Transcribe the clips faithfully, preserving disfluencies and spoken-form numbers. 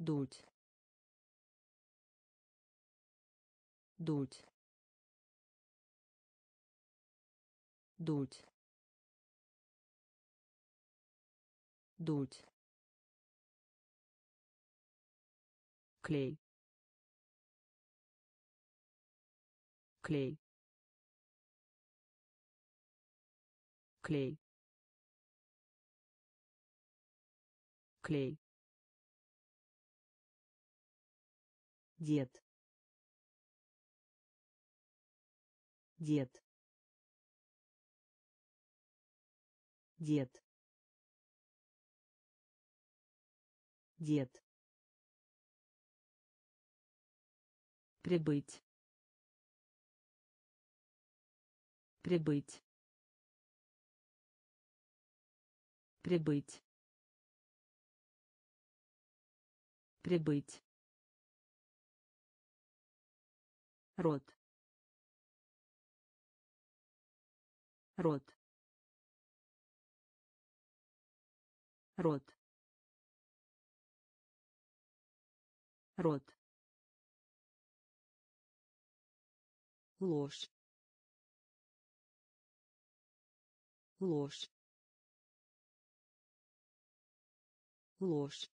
дуть, дуть, дуть, дуть, клей, клей, клей, клей, дед, дед, дед, дед, прибыть, прибыть, прибыть, прибыть, рот, рот, рот, рот, ложь, ложь, ложь,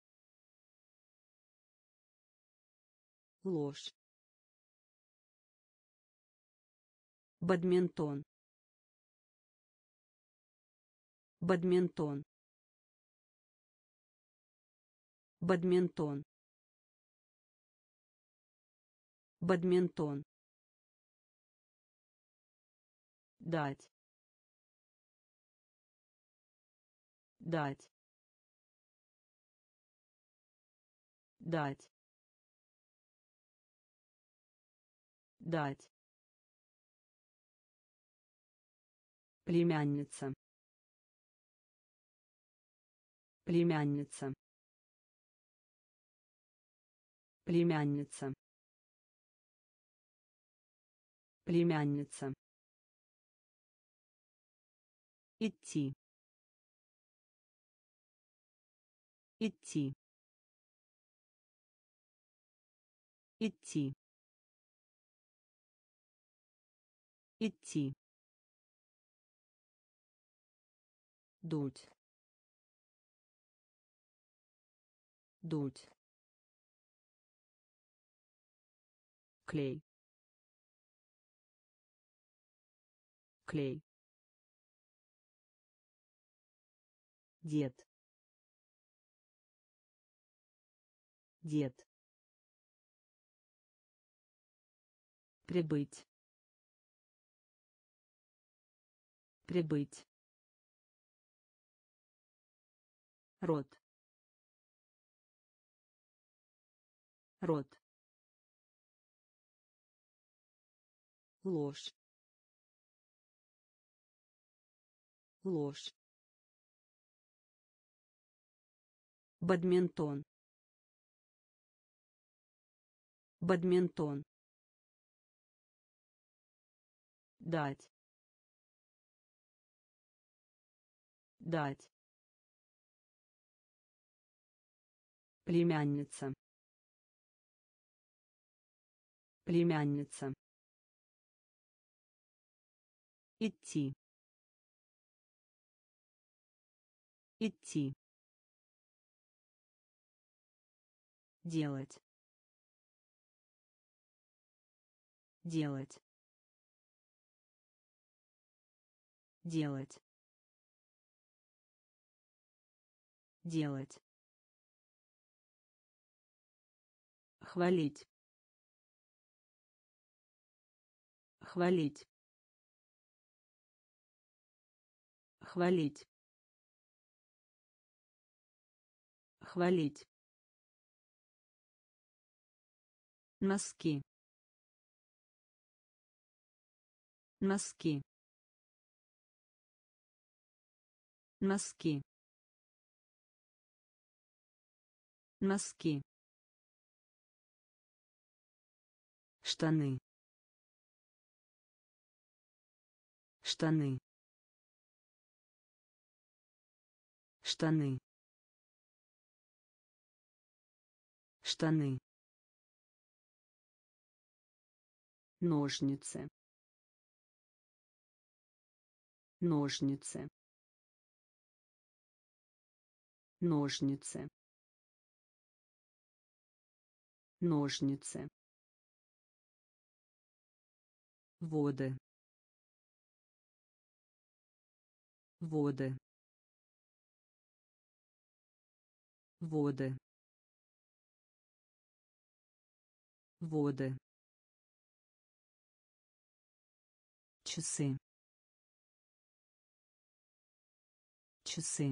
ложь, бадминтон, бадминтон, бадминтон, бадминтон, дать, дать, дать, дать, племянница, племянница, племянница, племянница, идти, идти, идти, идти, дуть, дуть, клей, клей, дед, дед, прибыть, прибыть, рот, рот, ложь, ложь, бадминтон, бадминтон, дать, дать, племянница, племянница, идти, идти, делать, делать, делать, делать, хвалить, хвалить, хвалить, хвалить, носки, носки, носки, носки, штаны, штаны, штаны, штаны, ножницы, ножницы, ножницы, ножницы, воды, воды, воды, воды, часы, часы,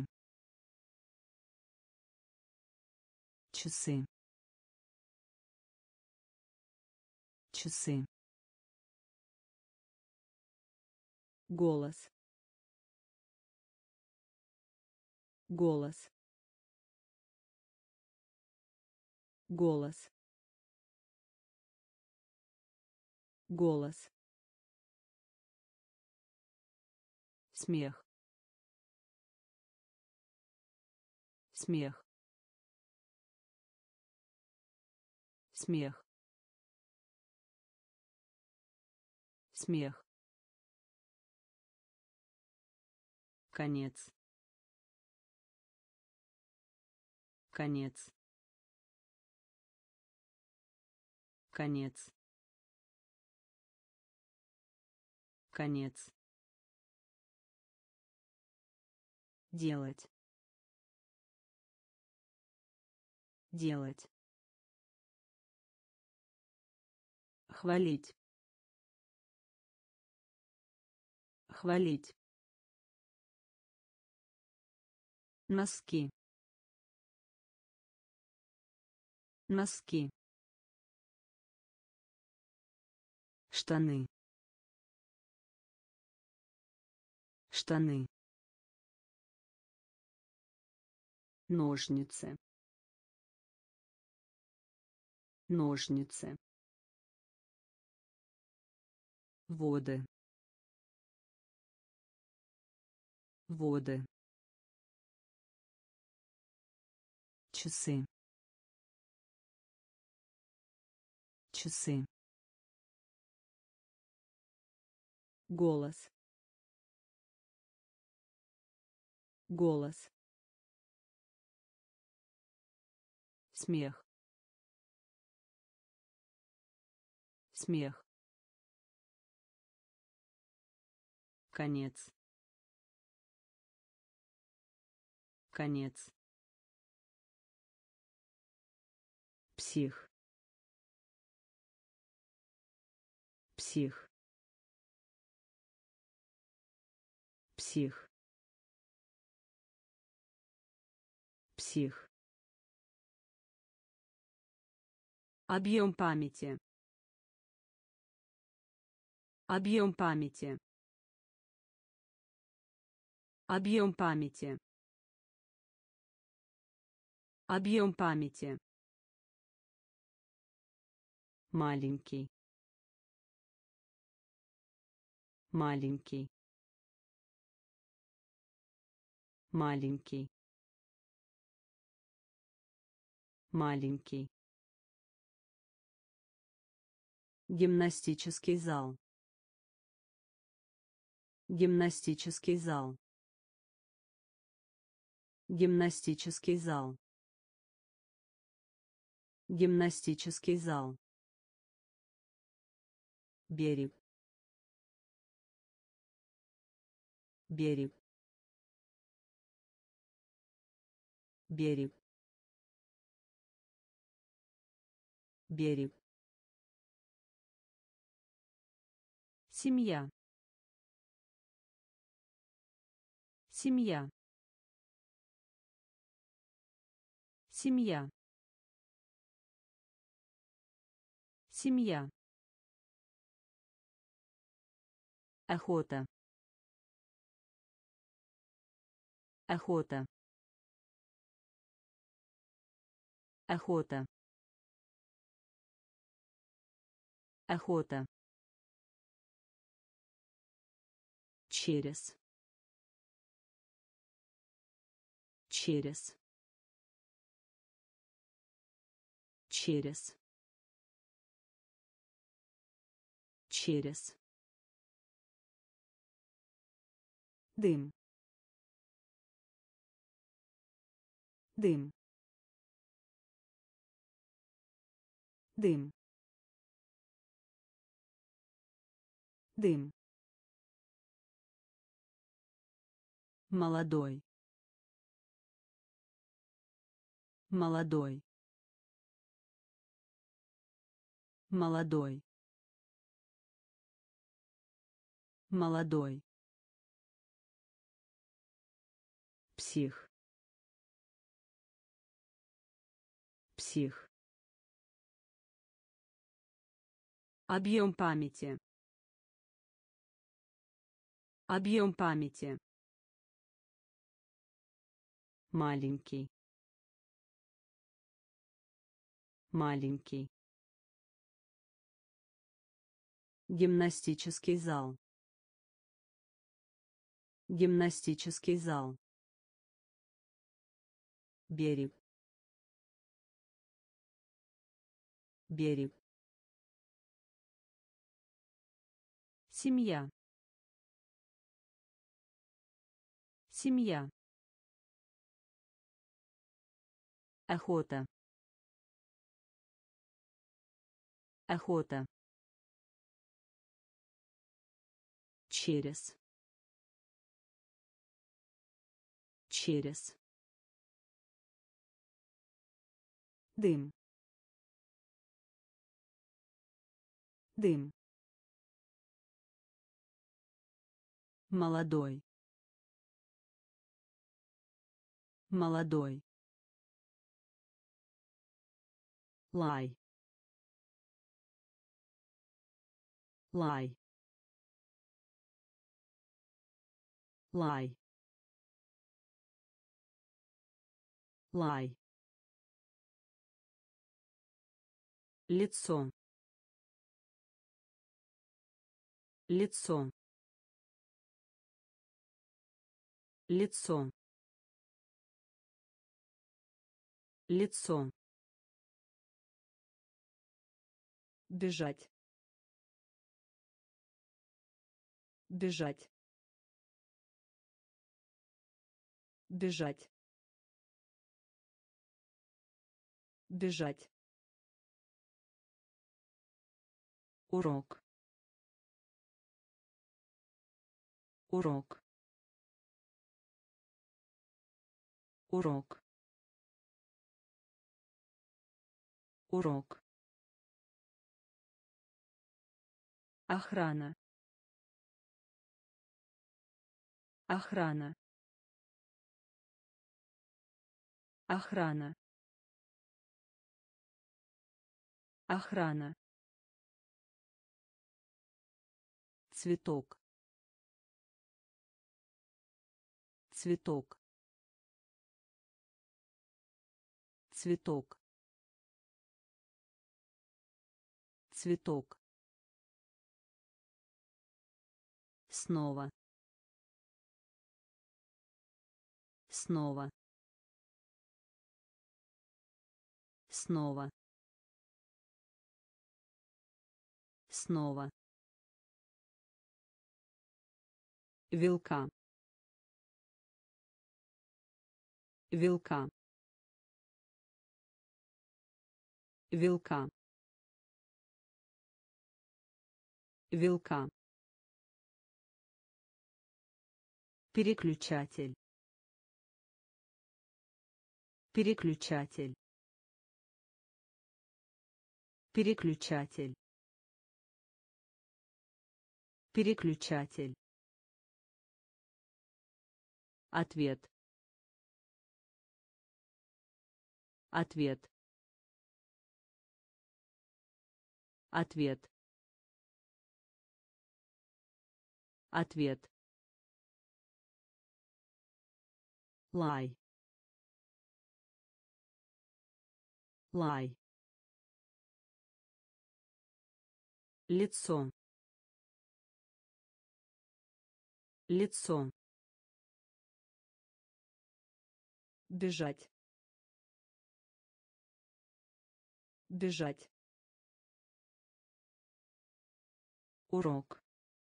часы, часы, голос, голос, голос, голос, смех, смех, смех, смех, конец, конец, конец, конец, делать, делать, хвалить, хвалить, носки, носки, штаны, штаны, ножницы, ножницы, воды, воды, часы, часы, голос, голос, смех, смех, конец, конец, псих, псих, псих, псих, объем памяти, объем памяти, объем памяти, объем памяти, маленький, маленький, маленький, маленький, гимнастический зал, гимнастический зал, гимнастический зал, гимнастический зал, берег, берег, берег, берег, семья, семья, семья, семья, охота, охота, охота, охота, через, через, через, через, дым, дым, дым, дым, молодой, молодой, молодой, молодой, псих, псих, объем памяти, объем памяти, маленький, маленький, гимнастический зал, гимнастический зал, берег, берег, семья, семья, охота, охота, через, через, дым, дым, молодой, молодой, лай, лай, лай, лай, лицо, лицо, лицо, лицо, бежать, бежать, бежать, бежать, урок, урок, урок, урок, охрана, охрана, охрана, охрана, цветок, цветок, цветок, цветок, снова, снова, снова, снова, вилка, вилка, вилка, вилка, переключатель, переключатель, переключатель, переключатель, ответ, ответ, ответ, ответ, лай, лай, лицо, лицо, бежать, бежать, урок,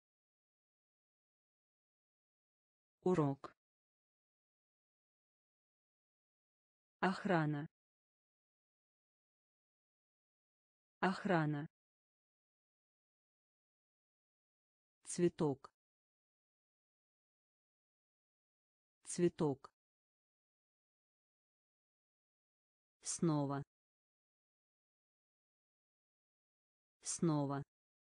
урок, охрана, охрана, цветок, цветок, снова, снова,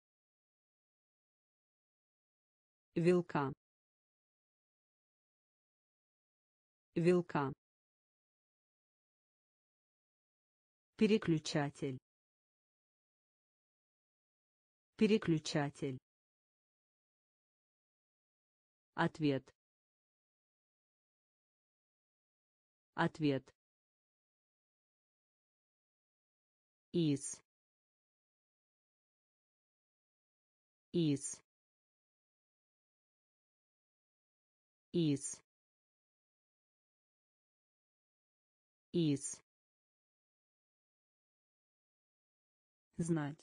вилка, вилка, переключатель, переключатель, ответ, ответ, из, из, из, из, знать,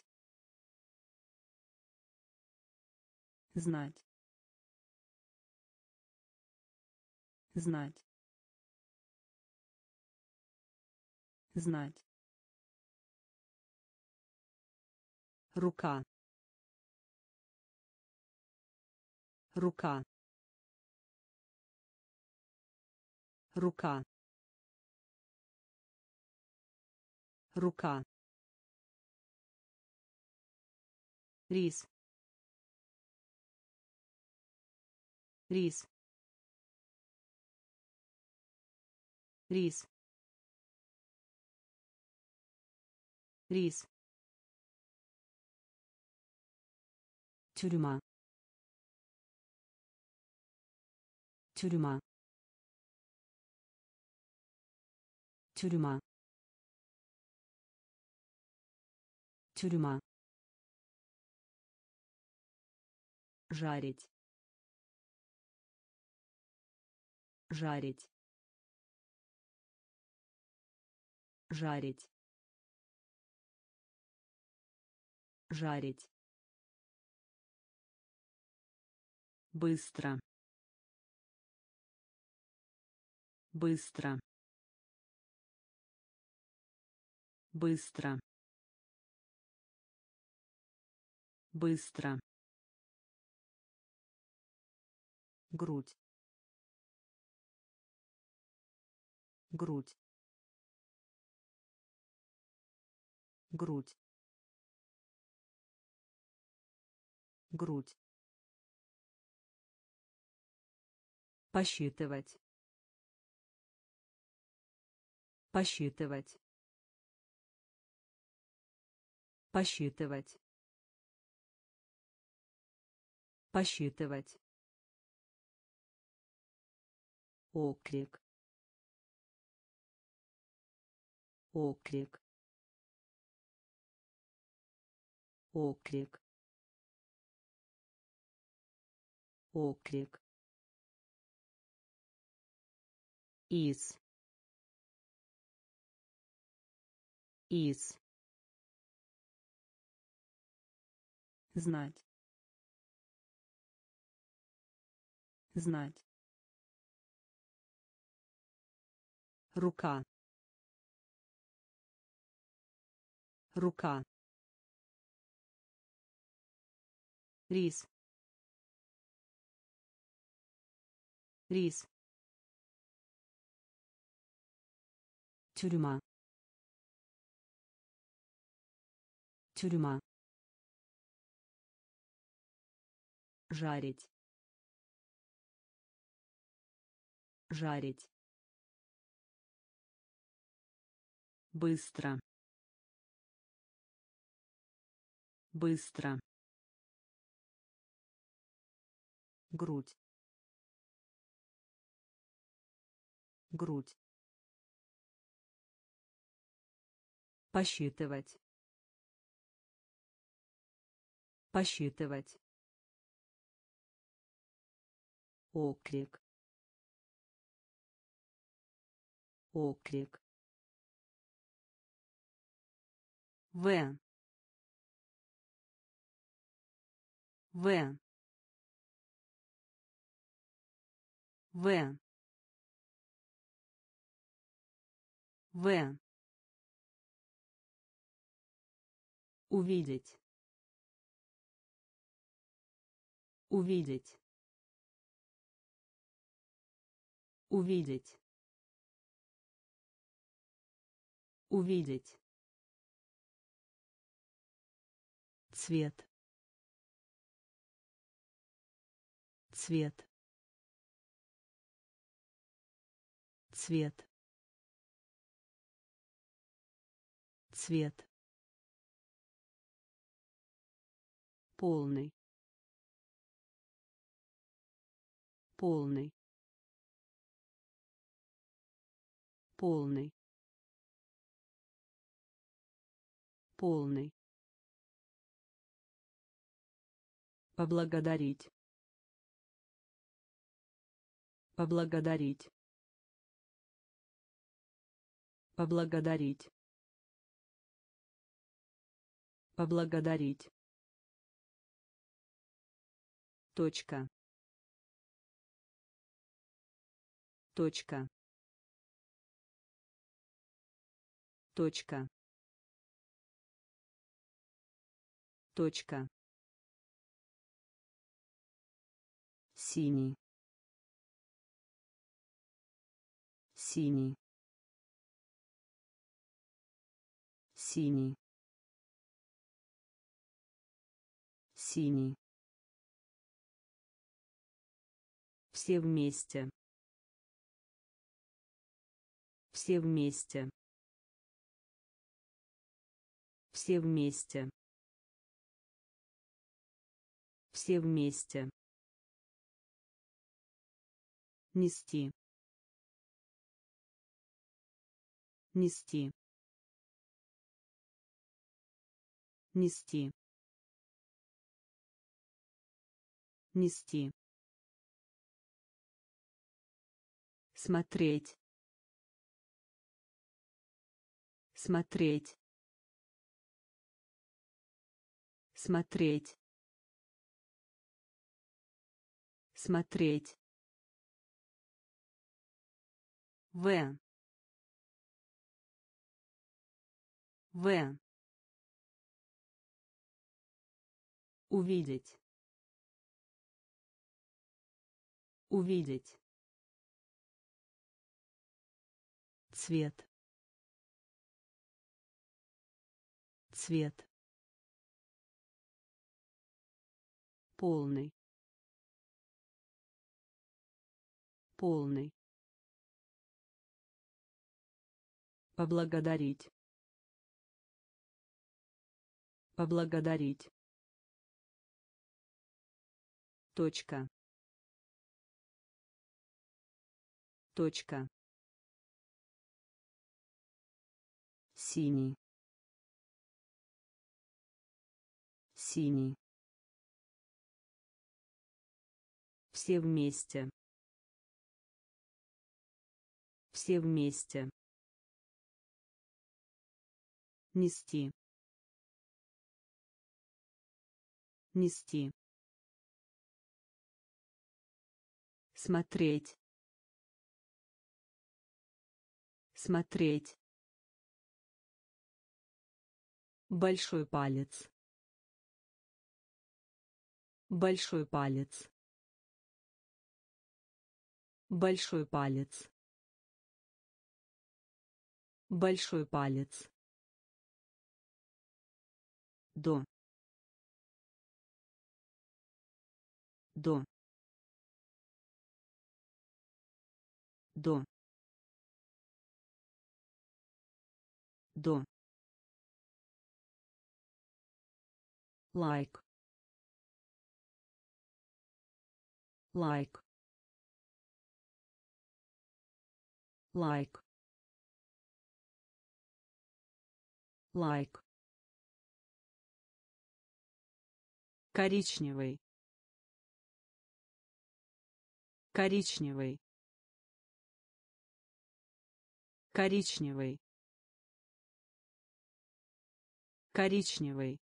знать, знать, знать, рука, рука, рука, рука, рис, рис, рис, рис, тюрьма, тюрьма, тюрьма, тюрьма, жарить, жарить, жарить, жарить, быстро, быстро, быстро, быстро, грудь, грудь, грудь, грудь, посчитывать, посчитывать, посчитывать, посчитывать, оклик, оклик, оклик, оклик, из, из, знать, знать, рука, рука, рис, рис, тюрьма, тюрьма, жарить, жарить, быстро, быстро, грудь, грудь, посчитывать, посчитывать, оклик, оклик, В. В. В. В. Увидеть. Увидеть. Увидеть. Увидеть. Цвет. Цвет. Цвет. Цвет. Полный. Полный. Полный. Полный. Поблагодарить. Поблагодарить. Поблагодарить. Поблагодарить. Точка. Точка. Точка. Точка. Синий. Синий. Синий. Синий. Все вместе. Все вместе. Все вместе. Все вместе. Нести. Нести. Нести. Нести. Смотреть. Смотреть. Смотреть. Смотреть. В. В. Увидеть. Увидеть. Цвет. Цвет. Полный. Полный. Поблагодарить. Поблагодарить. Точка. Точка. Синий. Синий. Все вместе. Все вместе. Нести. Нести. Смотреть. Смотреть. Большой палец. Большой палец. Большой палец. Большой палец. До. До. До. До. Лайк. Лайк. Лайк. Лайк. Коричневый. Коричневый. Коричневый. коричневый,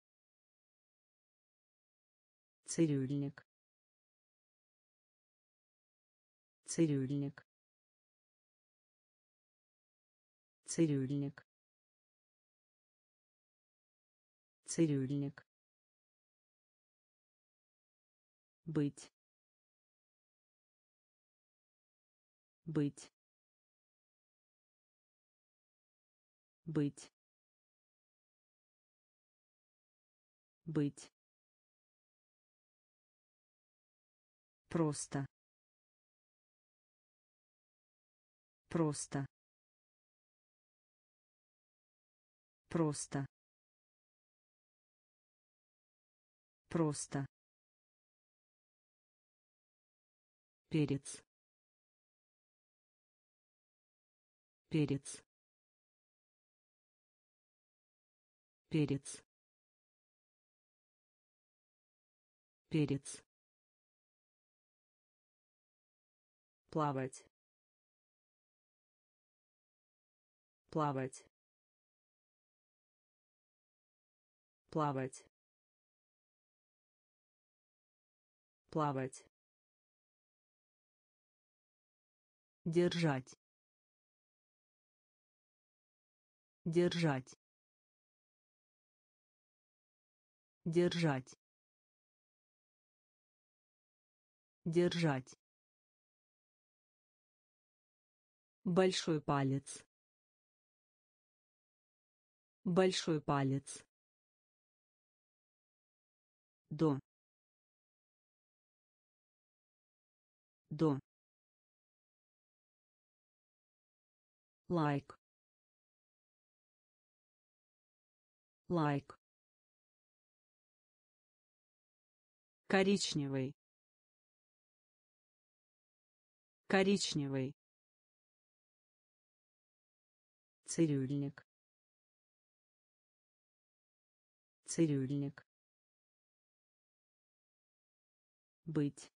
цирюльник, цирюльник, цирюльник, цирюльник, быть, быть, быть, быть, просто, просто, просто, просто, перец, перец, перец, перец, плавать, плавать, плавать, плавать, держать, держать, держать, держать, большой палец, большой палец, до, до, лайк, лайк, коричневый, коричневый, цирюльник, цирюльник, быть,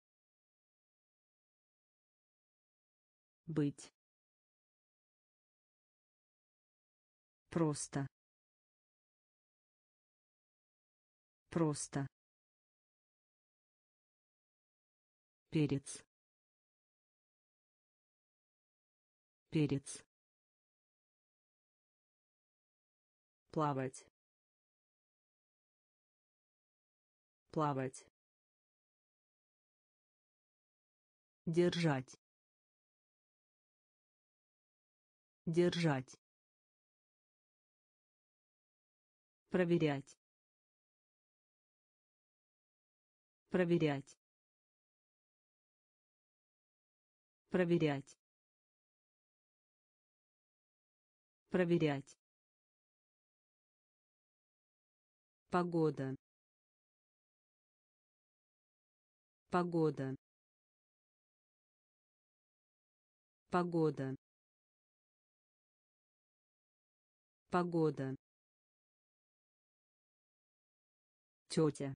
быть, просто, просто, перец, перец, плавать, плавать, держать, держать, проверять, проверять, проверять, проверять, погода, погода, погода, погода, тетя,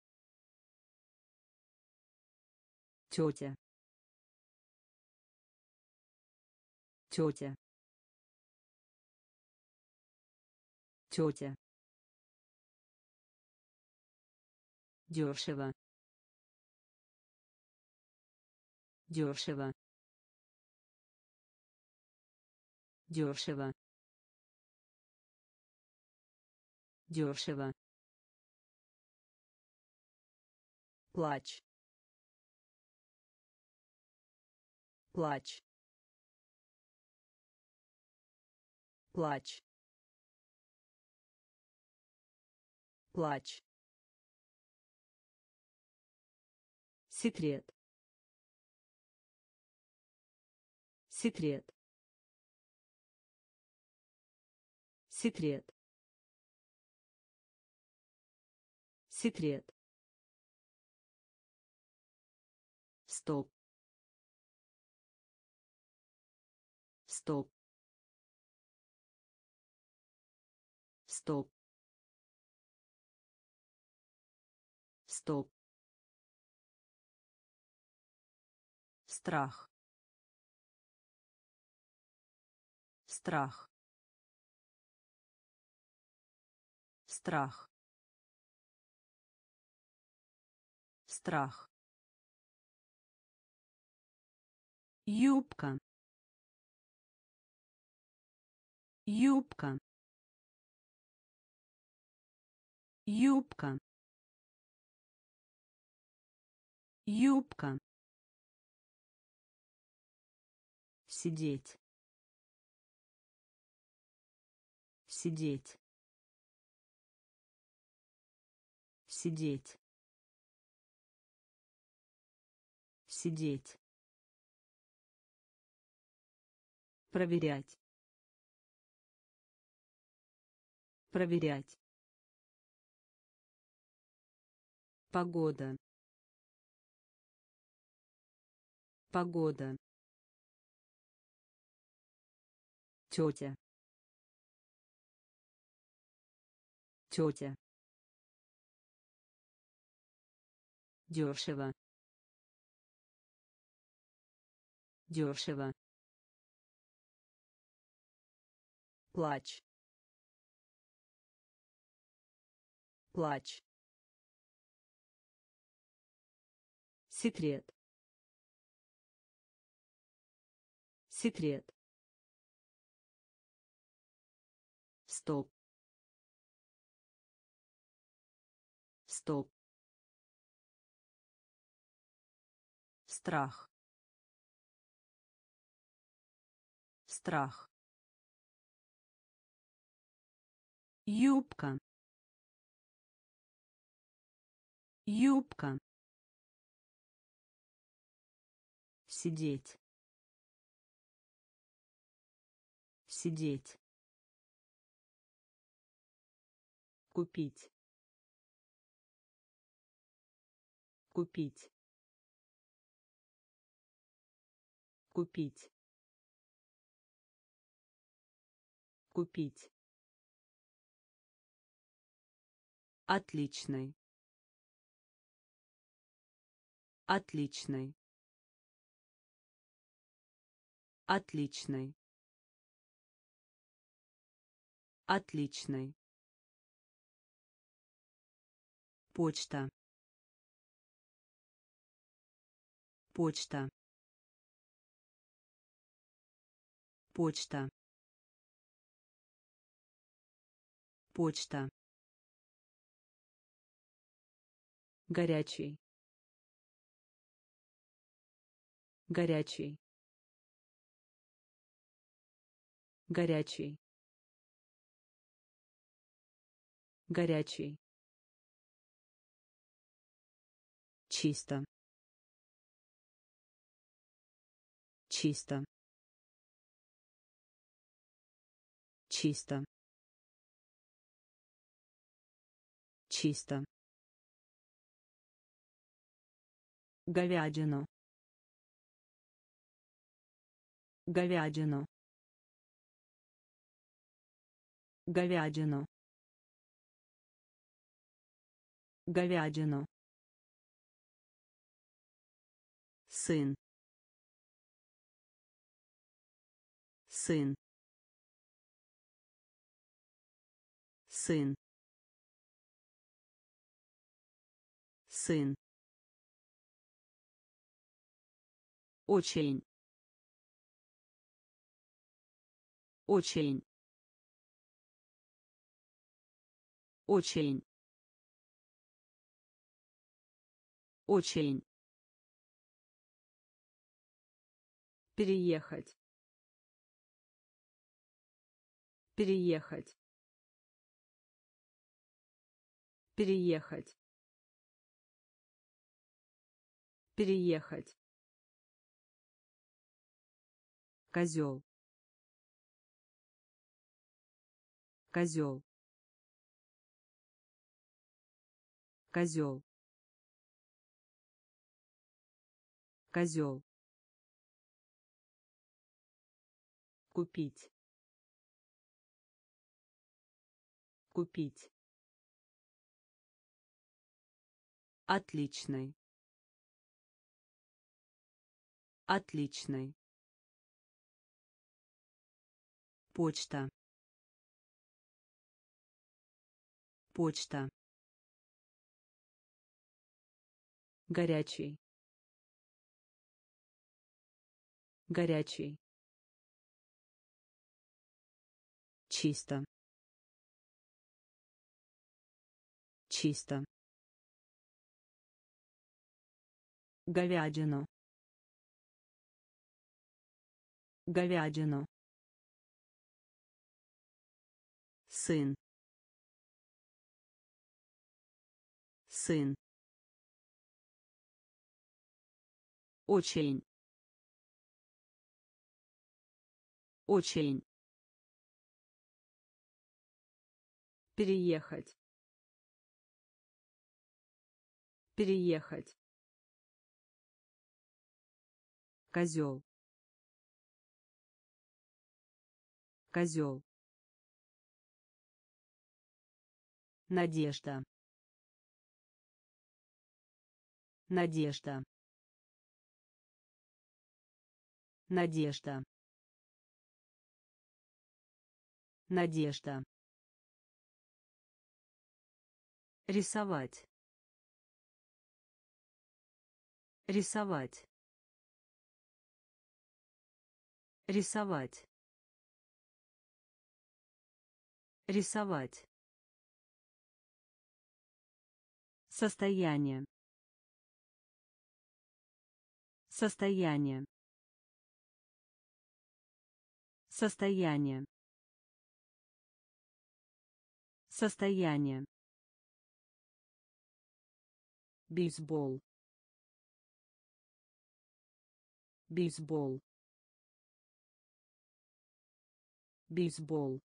тетя, тетя, тетя, дешево, дешево, дешево, дешево, плач, плач, плач, плач, секрет, секрет, секрет, секрет, стоп, стоп, стоп, стоп, страх, страх, Страх. Страх. Юбка. Юбка. Юбка. Юбка. Сидеть. Сидеть. Сидеть. Сидеть. Проверять. Проверять. Погода. Погода. Тетя. Тетя. Дешево. Дешево. Плач. Плач. Секрет. Секрет. Стоп. Стоп. Страх. Страх. Юбка. Юбка. Сидеть. Сидеть. Купить. Купить. Купить. Купить. Отличный. Отличный. Отличный. Отличный. Почта. Почта. Почта. Почта. Горячий. Горячий. Горячий. Горячий. Чисто. Чисто. Чисто. Чисто. Говядину. Говядину. Говядину. Говядину. Сын. Сын. Сын. Сын. Очень. Очень. Очень. Очень. Переехать. Переехать. Переехать. Переехать. Козел. Козел. Козел. Козел. Купить. Купить. Отличный. Отличный. Почта. почта, горячий, горячий, чисто, чисто, говядину, говядину, сын, сын, очень, очень, переехать, переехать, козел, козел, надежда, надежда, надежда, надежда, рисовать, рисовать, рисовать, рисовать, состояние, состояние, состояние, состояние, бейсбол, бейсбол, бейсбол,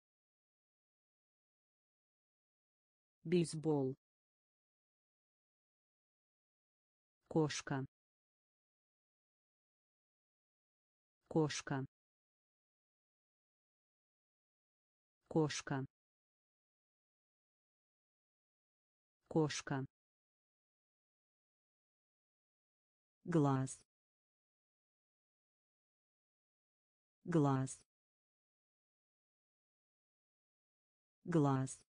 бейсбол, кошка, кошка, кошка, кошка, глаз, глаз, глаз,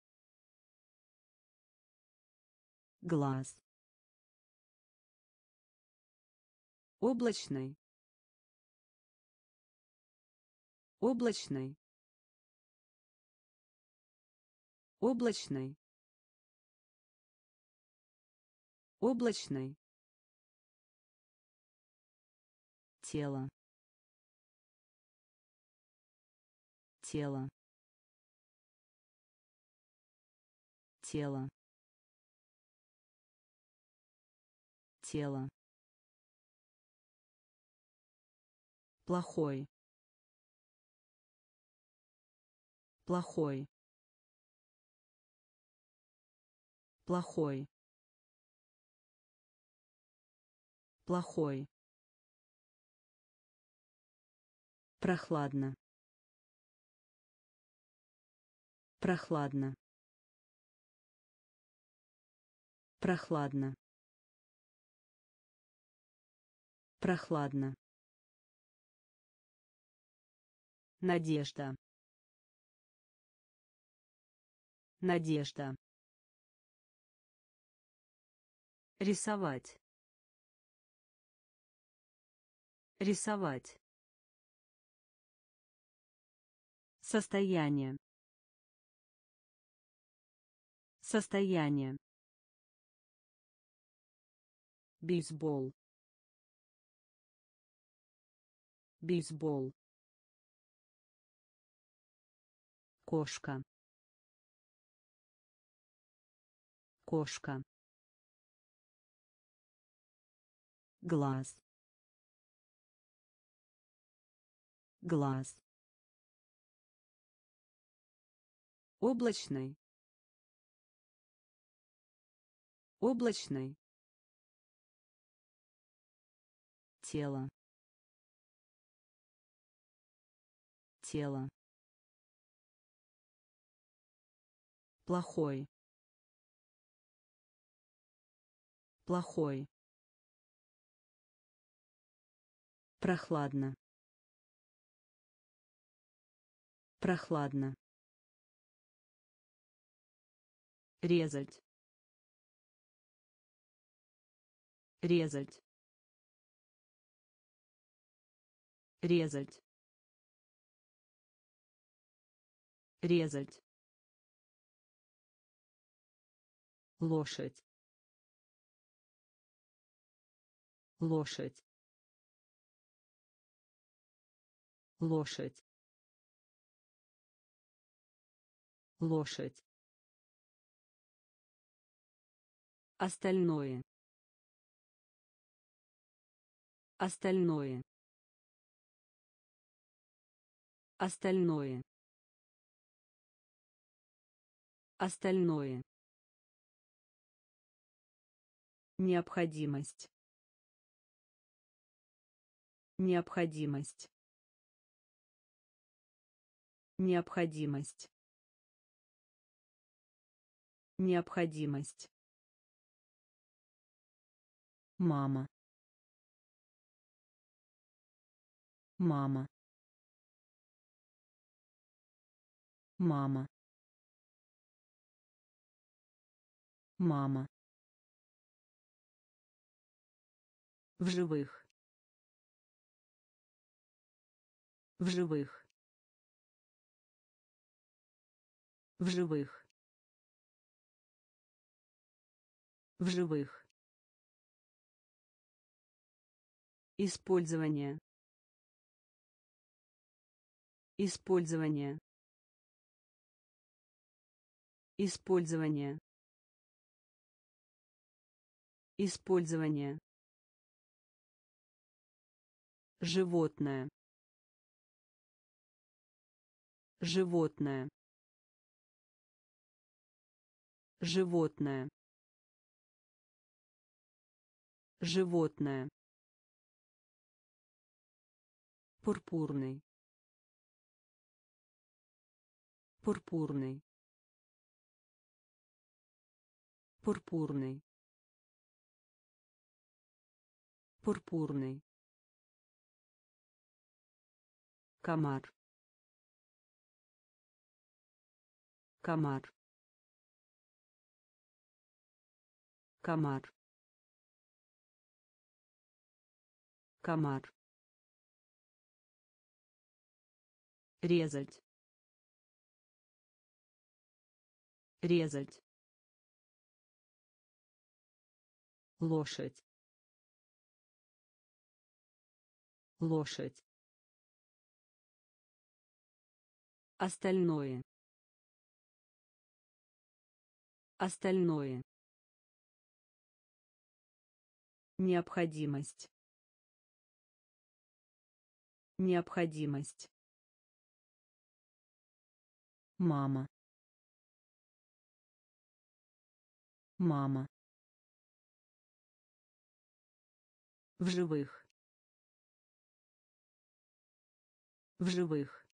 глаз, облачный, облачный, облачный, облачный, тело, тело, тело, тело, плохой, плохой, плохой, плохой, прохладно, прохладно, прохладно, прохладно, надежда, надежда, рисовать, рисовать, состояние, состояние, бейсбол, бейсбол, кошка, кошка, глаз, глаз, облачный, облачный, тело, тело, плохой, плохой, прохладно, прохладно, резать, резать, резать, резать, лошадь, лошадь, лошадь, лошадь, остальное, остальное, остальное, остальное, необходимость, необходимость, необходимость, необходимость, мама, мама, мама, мама, в живых, в живых, в живых, в живых, использование, использование, использование, использование, животное, животное, животное, животное, пурпурный, пурпурный, пурпурный, пурпурный, комар, комар, комар, комар, резать, резать, лошадь, лошадь, остальное, остальное, необходимость, необходимость, мама, мама, в живых, в живых,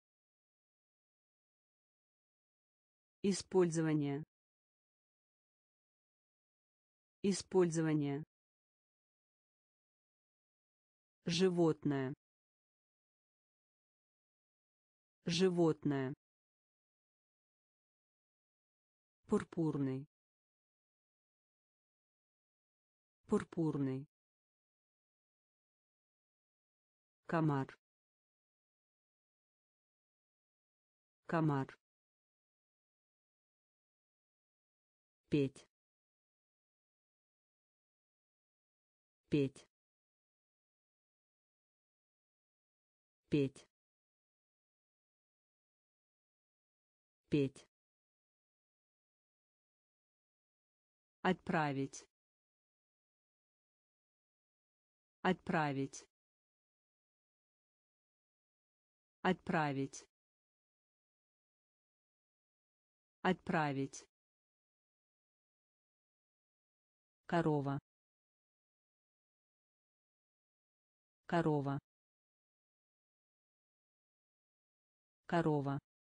использование, использование, животное, животное, пурпурный, пурпурный, комар, комар, петь, петь, петь, петь, отправить, отправить, отправить, отправить, корова, корова, корова,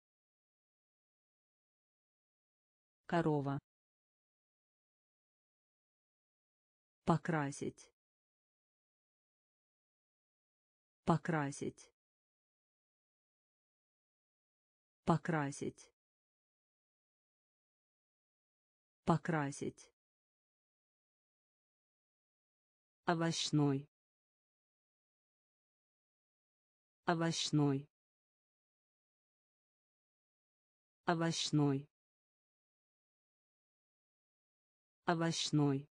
корова, покрасить, покрасить, покрасить, Покрасить. Овощной. Овощной. Овощной. Овощной.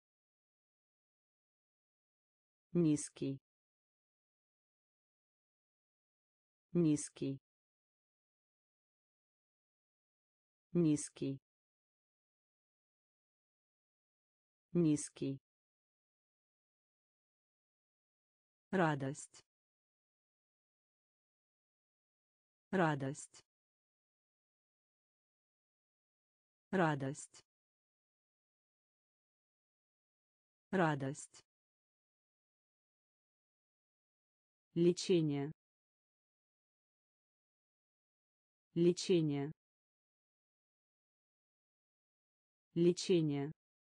Низкий. Низкий. Низкий. Низкий. Радость. Радость. Радость. Радость. Лечение. Лечение. Лечение.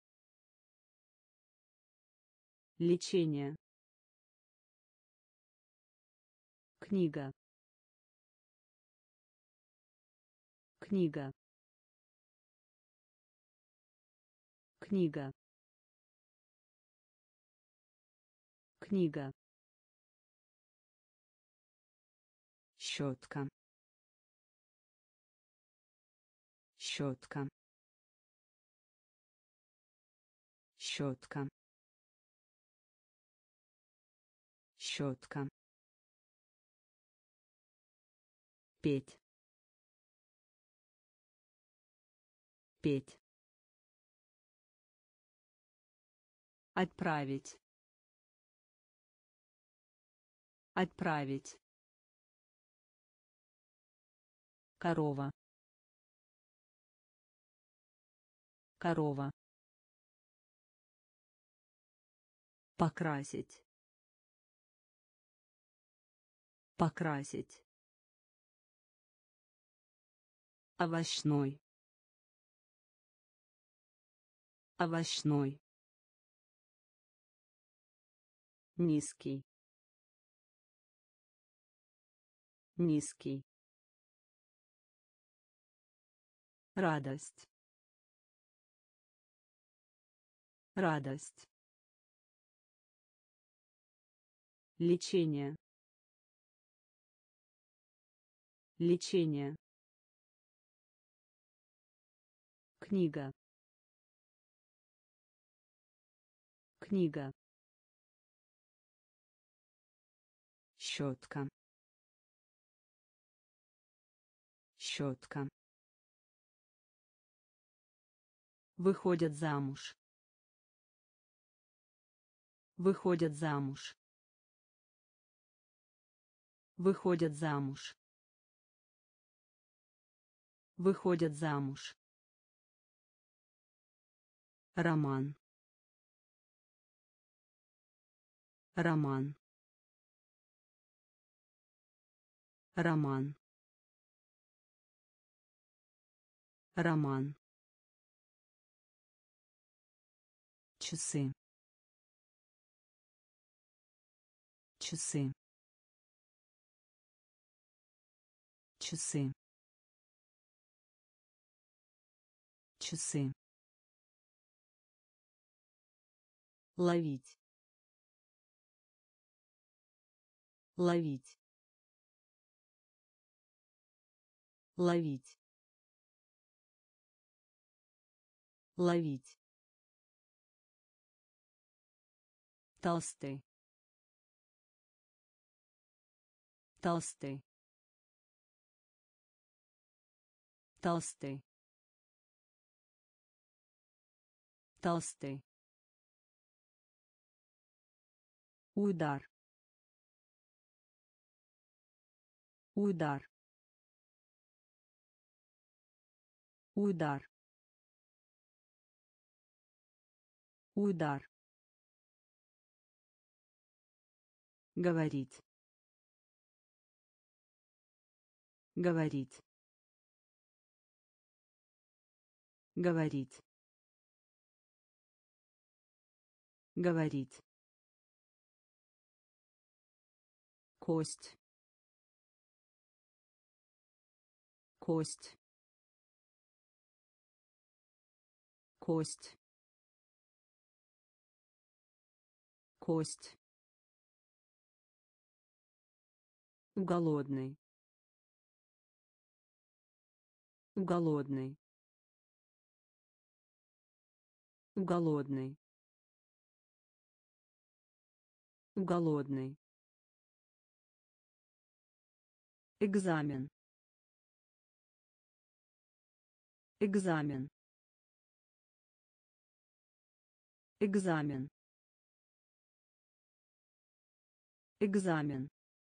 Лечение. Книга. Книга. Книга. Книга. Щетка. Щетка. Щетка. Щетка. Петь. Петь. Отправить. Отправить. Корова. Корова. Покрасить. Покрасить. Овощной. Овощной. Низкий. Низкий. Радость. Радость. Лечение. Лечение. Книга. Книга. Щетка. Щетка. Выходят замуж. Выходят замуж. Выходят замуж. Выходят замуж. Роман. Роман. Роман. Роман. Часы. Часы. Часы. Часы. Ловить. Ловить. Ловить. Ловить. Толстый. Толстый. Толстый. Толстый. Удар. Удар. Удар. Удар. Говорить. Говорить. Говорить. Говорить. Кость. Кость. кость, кость, голодный, голодный, голодный, голодный, экзамен, экзамен, экзамен, экзамен,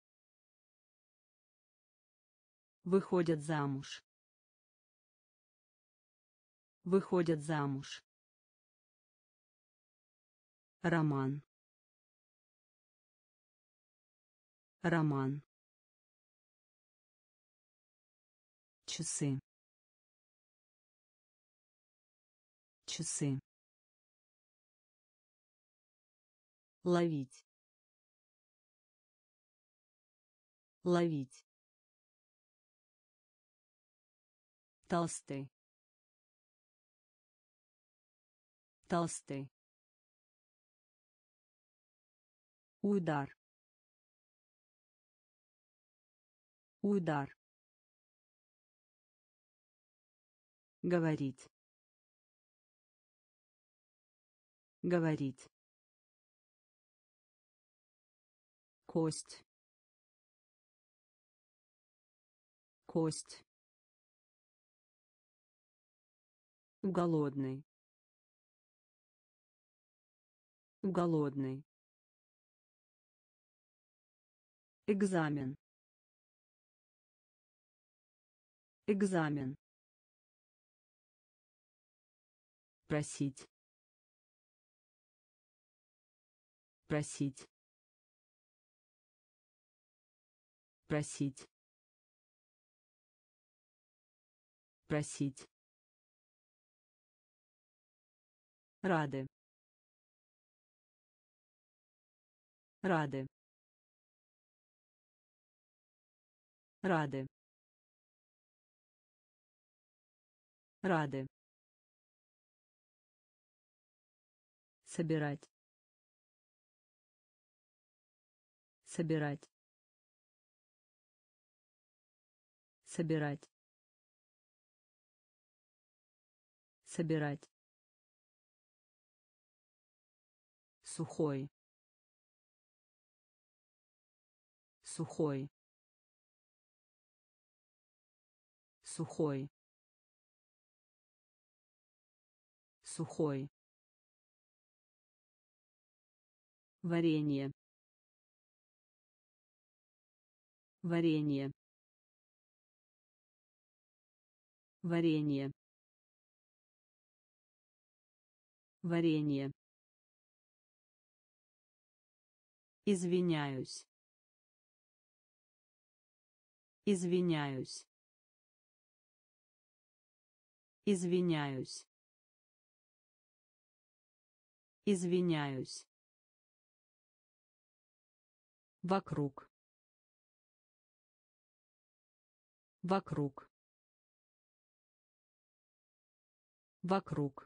выходят замуж, выходят замуж, роман, роман, часы, часы, ловить, ловить, толстый, толстый, удар, удар, говорить, говорить, кость, кость, голодный, голодный, экзамен, экзамен, просить, просить, просить, просить, рады, рады, рады, рады, собирать, собирать, собирать, собирать, сухой, сухой, сухой, сухой, варенье, варенье, варенье, варенье, извиняюсь, извиняюсь, извиняюсь, извиняюсь, вокруг, вокруг, вокруг,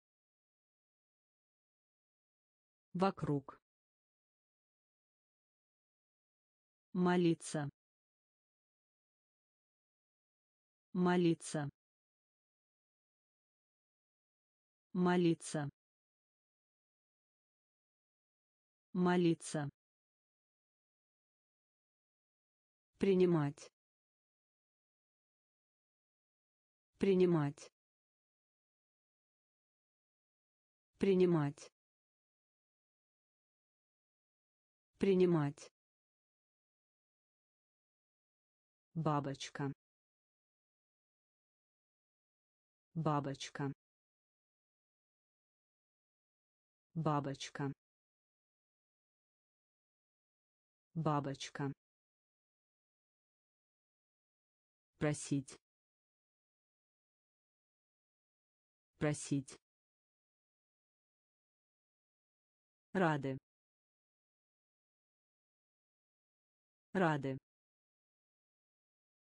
вокруг, молиться, молиться, молиться, молиться, принимать, принимать, принимать, принимать, бабочка, бабочка, бабочка, бабочка, просить, просить, рады, рады,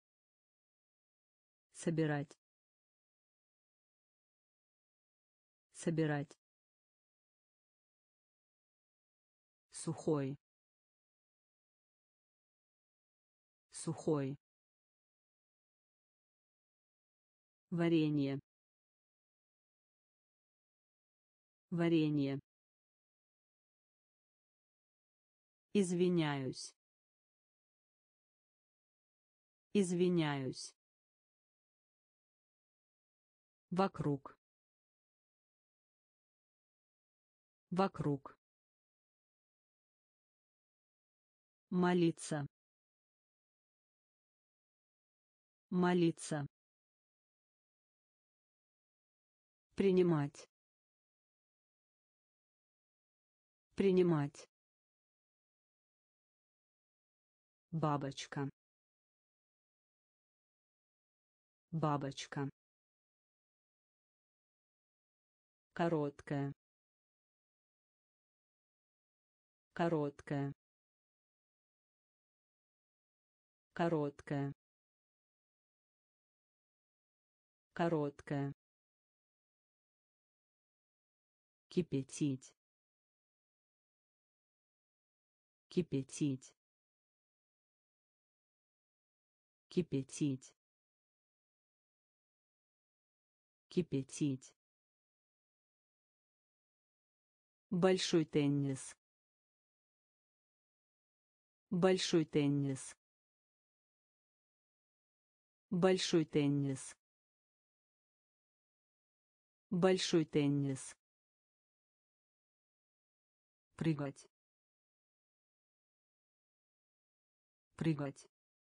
собирать, собирать, сухой, сухой, варенье, варенье, извиняюсь, извиняюсь, вокруг, вокруг, молиться, молиться, принимать, принимать, бабочка, бабочка, короткая, короткая, короткая, короткая, кипятить, кипятить, кипятить, кипятить, большой теннис, большой теннис, большой теннис, большой теннис, прыгать, прыгать,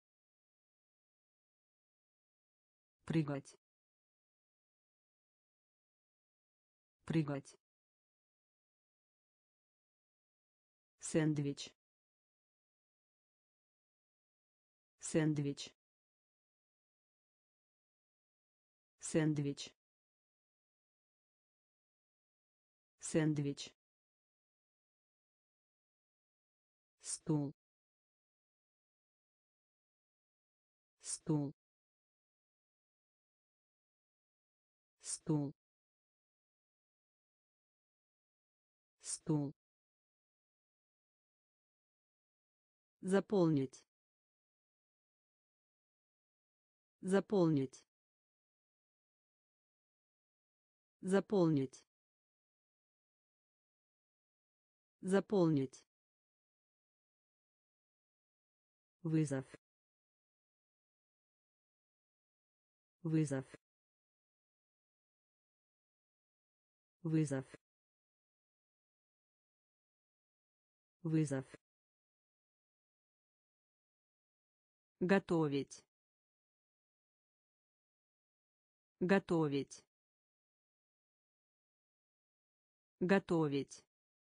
прыгать, прыгать, сэндвич, сэндвич, сэндвич, сэндвич, стул, стул, стул, стул, заполнить, заполнить, заполнить, заполнить, вызов, вызов, вызов, вызов, готовить, готовить, готовить,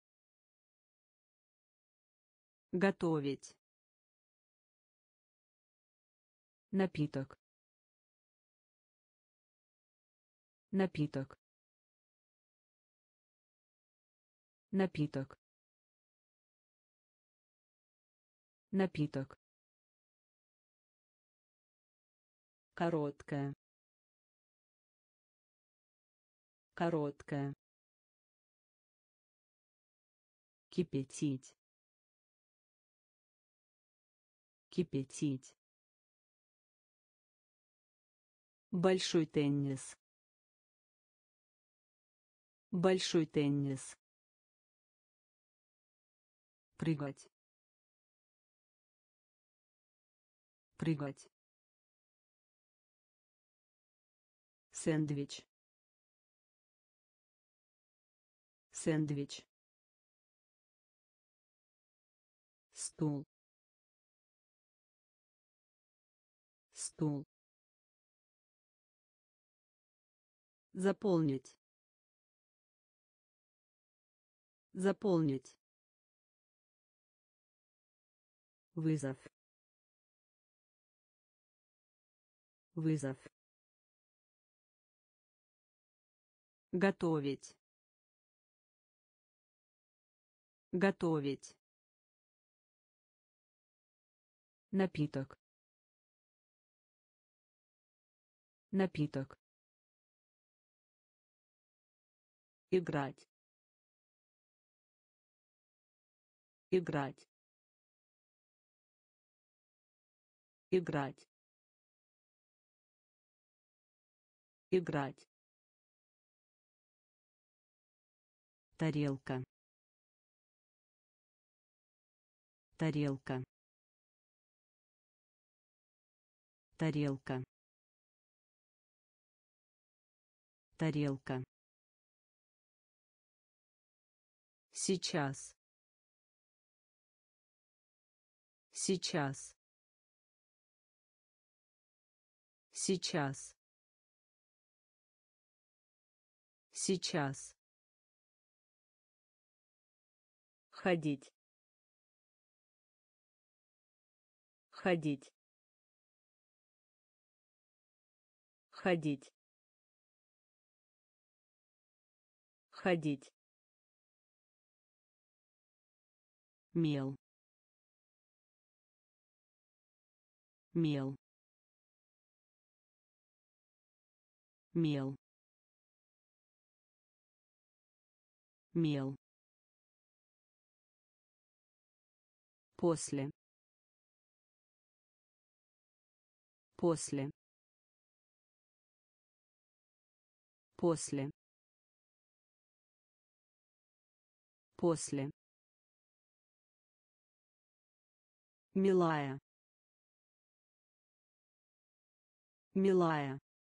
готовить, напиток, напиток, напиток, напиток, короткая, короткая, кипятить, кипятить, большой теннис, большой теннис, прыгать, прыгать, сэндвич, сэндвич, стул, стул, заполнить, заполнить, вызов, вызов, готовить, готовить, напиток, напиток, играть, играть, играть, играть, тарелка, тарелка, тарелка, тарелка, сейчас, сейчас, сейчас, сейчас, ходить, ходить, ходить, ходить, мел, мел, мел, мел, после, после, после, после, милая, милая,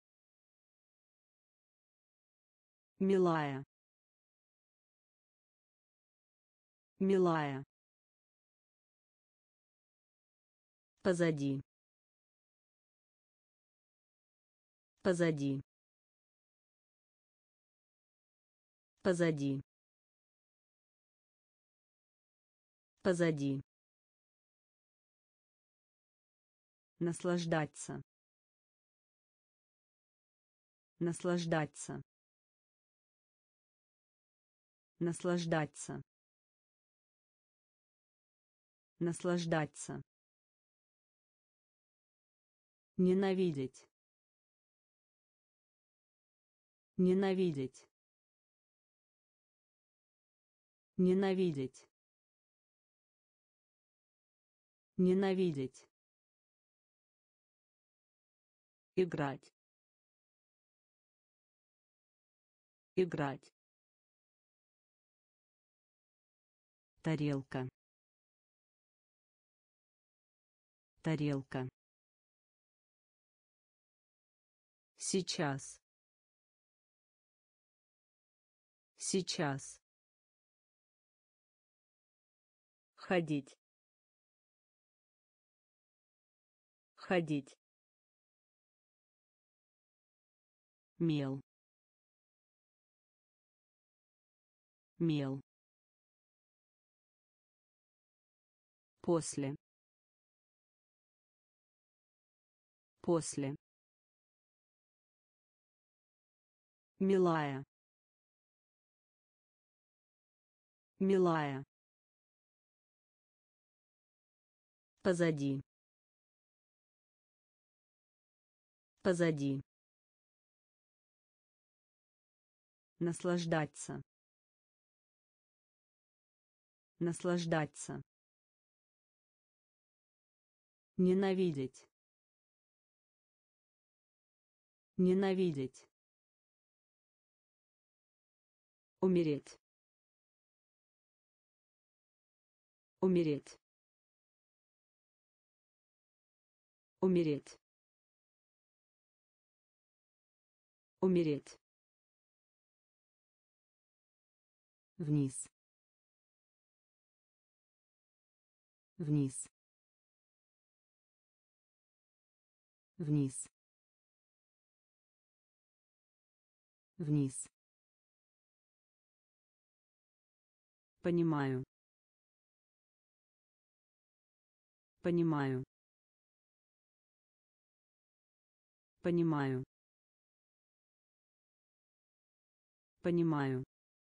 милая, милая, позади, позади, позади, позади, наслаждаться, наслаждаться, наслаждаться, наслаждаться, ненавидеть, ненавидеть, ненавидеть, ненавидеть, играть, играть, тарелка, тарелка, сейчас, сейчас, ходить, ходить, мел, мел, после, после, милая, милая, позади, позади, наслаждаться, наслаждаться, ненавидеть, ненавидеть, умереть, умереть, умереть, умереть, вниз, вниз, вниз, вниз, понимаю, понимаю, понимаю, понимаю,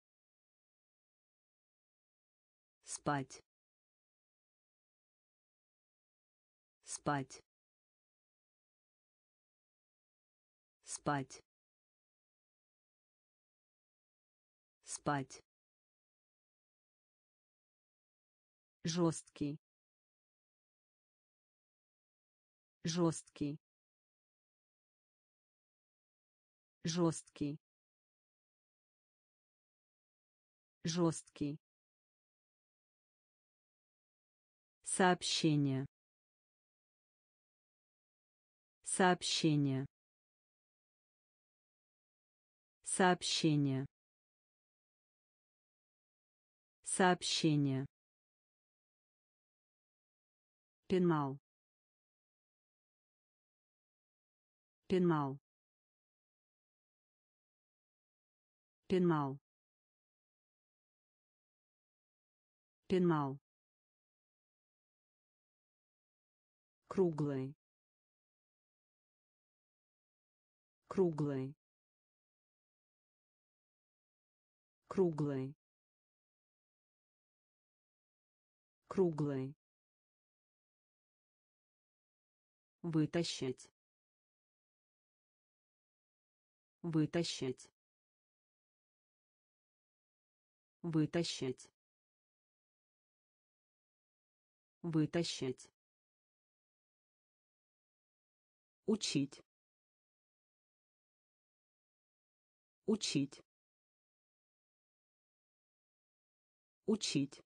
спать, спать, спать, спать, жесткий, жесткий, жесткий, жесткий, сообщение, сообщение, сообщение, сообщение, пенал, пенал, пенал, пенал, круглый, круглый, круглый, круглый, вытащить, вытащить, вытащить, вытащить, учить, учить, учить,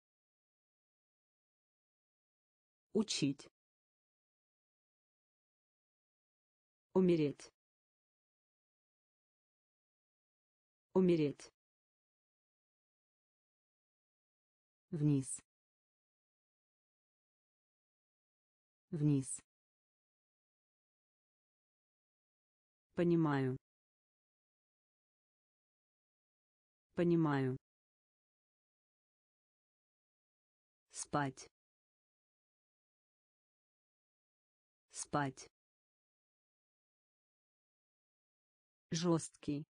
учить, умереть, умереть, вниз, вниз, понимаю, понимаю, спать, спать, жесткий,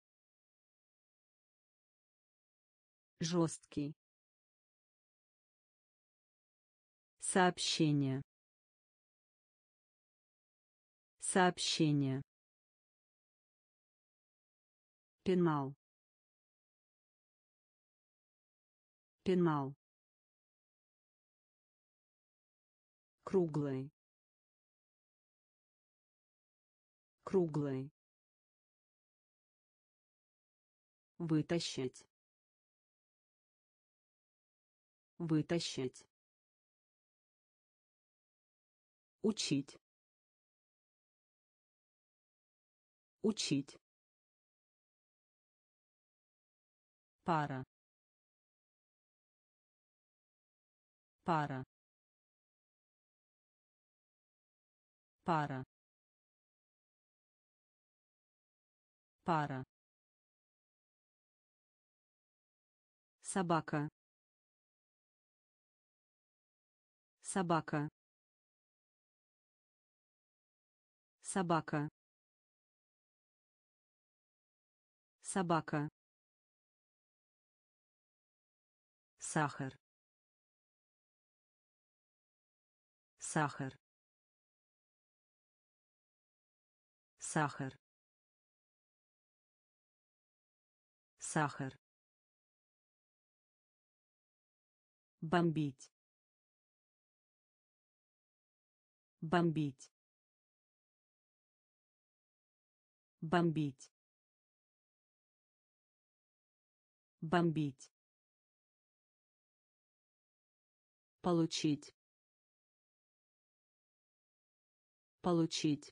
жесткий, сообщение, сообщение, пенал, пенал, круглый, круглый, вытащить, вытащить, учить, учить, пара, пара, пара, пара, собака, собака, собака, собака, сахар, сахар, сахар, сахар, бомбить, бомбить, бомбить, бомбить, получить, получить,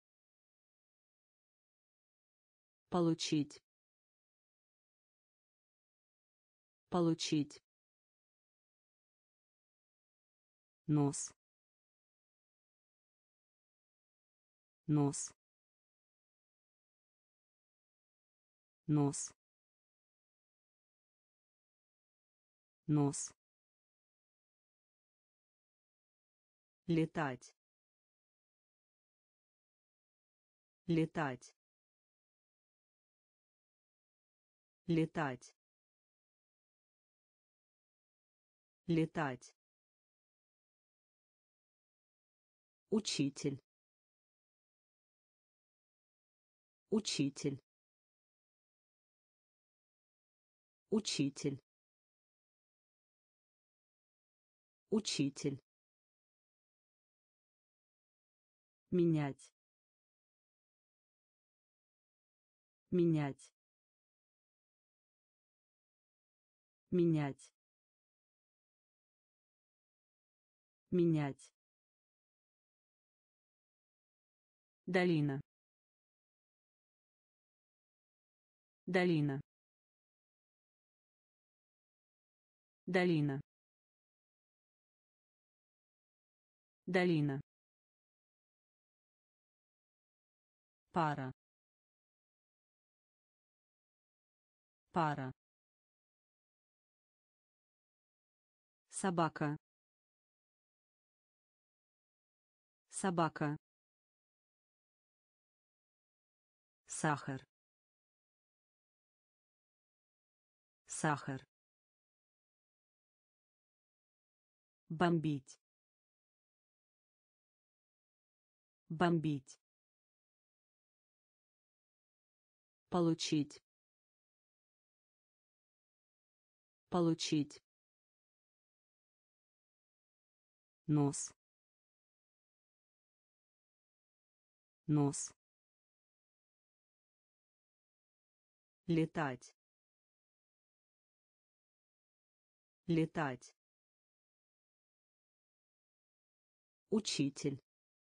получить, получить, нос, нос, нос, нос, летать, летать, летать, летать, учитель, учитель, Учитель. Учитель. Менять. Менять. Менять. Менять. Долина. Долина. Долина. Долина. Пара. Пара. Собака. Собака. Сахар. Сахар. Бомбить. Бомбить. Получить. Получить. Нос. Нос. Летать. Летать. Учитель.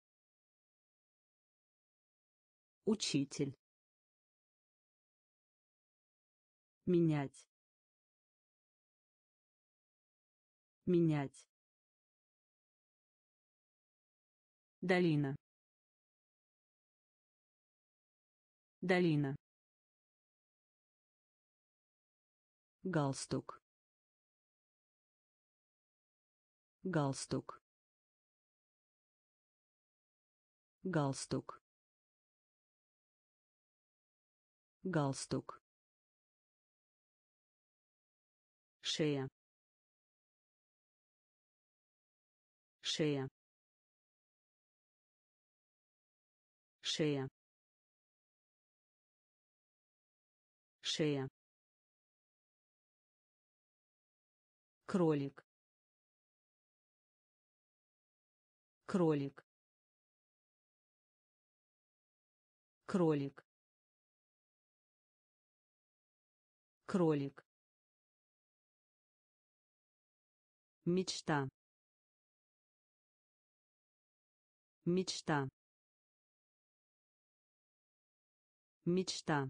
Учитель. Менять. Менять. Долина. Долина. Галстук. Галстук. Галстук. Галстук. Шея. Шея. Шея. Шея. Кролик. Кролик. Кролик. Кролик. Мечта. Мечта. Мечта.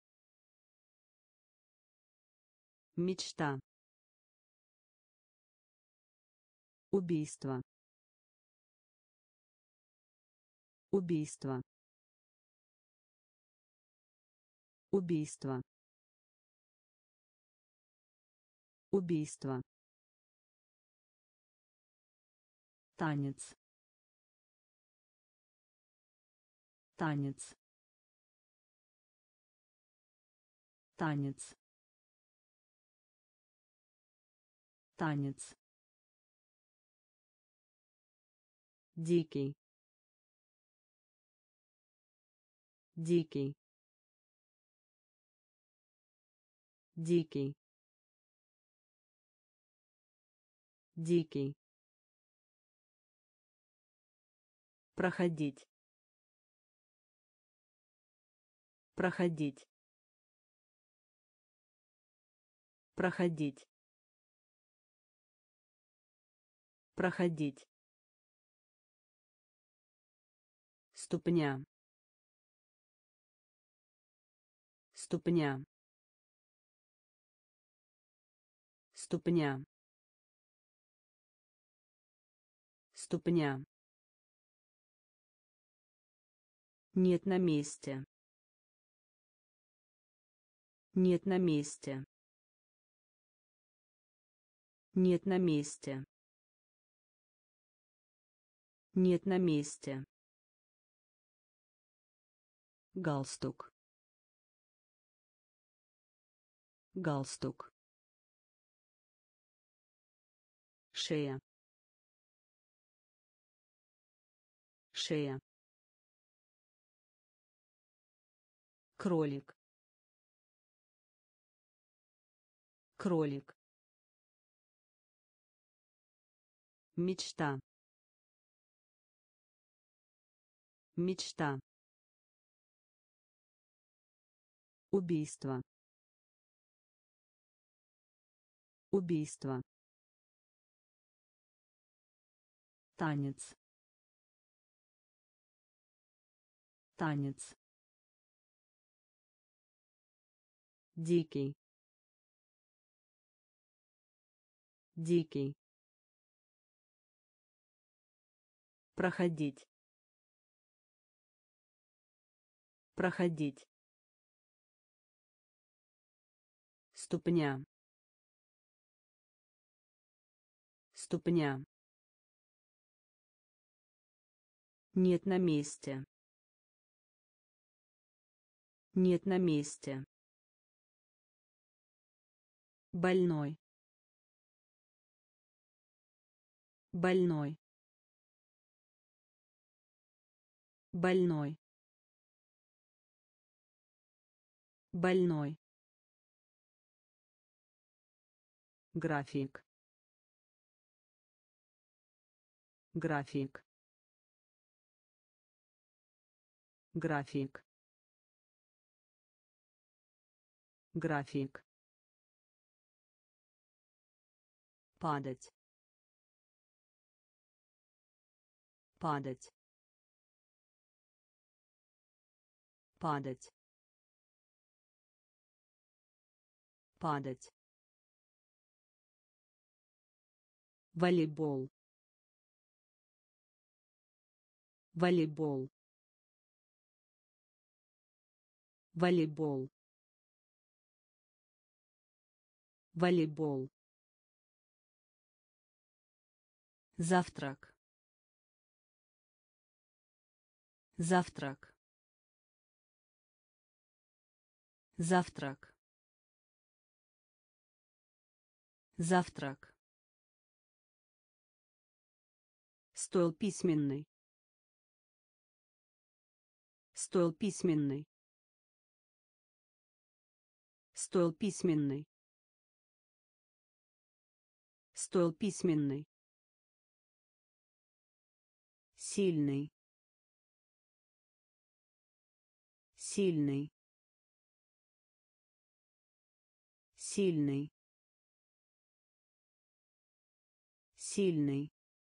Мечта. Убийство. Убийство. Убийство. Убийство. Танец. Танец. Танец. Танец. Дикий. Дикий. Дикий. Дикий. Проходить. Проходить. Проходить. Проходить. Ступня. Ступня. Ступня. Ступня. Нет на месте. Нет на месте. Нет на месте. Нет на месте. Галстук. Галстук. Шея. Шея. Кролик. кролик, мечта, мечта, убийство, убийство, танец, танец, дикий, дикий, проходить, проходить, ступня, ступня, нет на месте, нет на месте, больной, больной, больной, больной, график, график, график, график, падать, падать, падать, падать, волейбол, волейбол, волейбол, волейбол, завтрак, завтрак, завтрак, завтрак, стол письменный, стол письменный, стол письменный, стол письменный, сильный, сильный, сильный, сильный,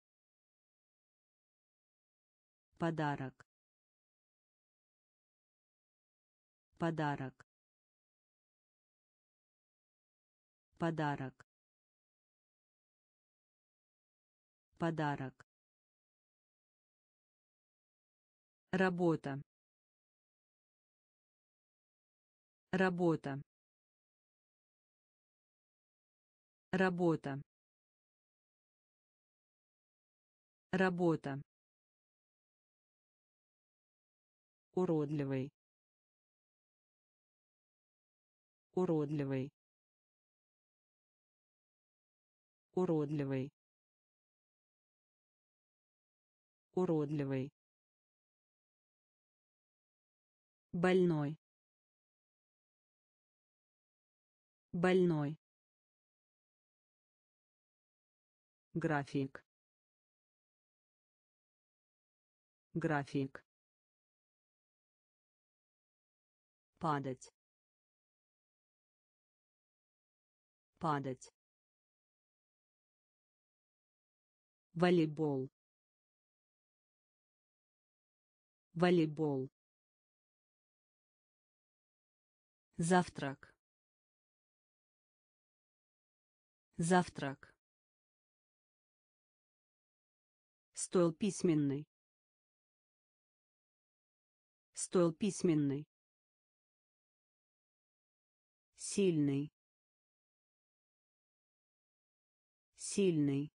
подарок, подарок, подарок, подарок, работа, работа, работа, работа, уродливый, уродливый, уродливый, уродливый, больной, больной, график, график, падать, падать, волейбол, волейбол, завтрак, завтрак, стол письменный, стол письменный, сильный, сильный,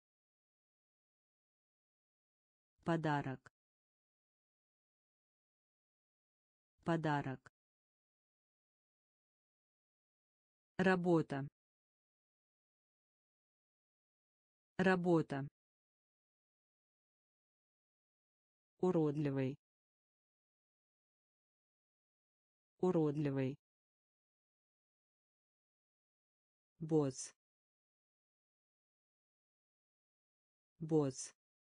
подарок, подарок, работа, работа, уродливый, уродливый, босс, босс,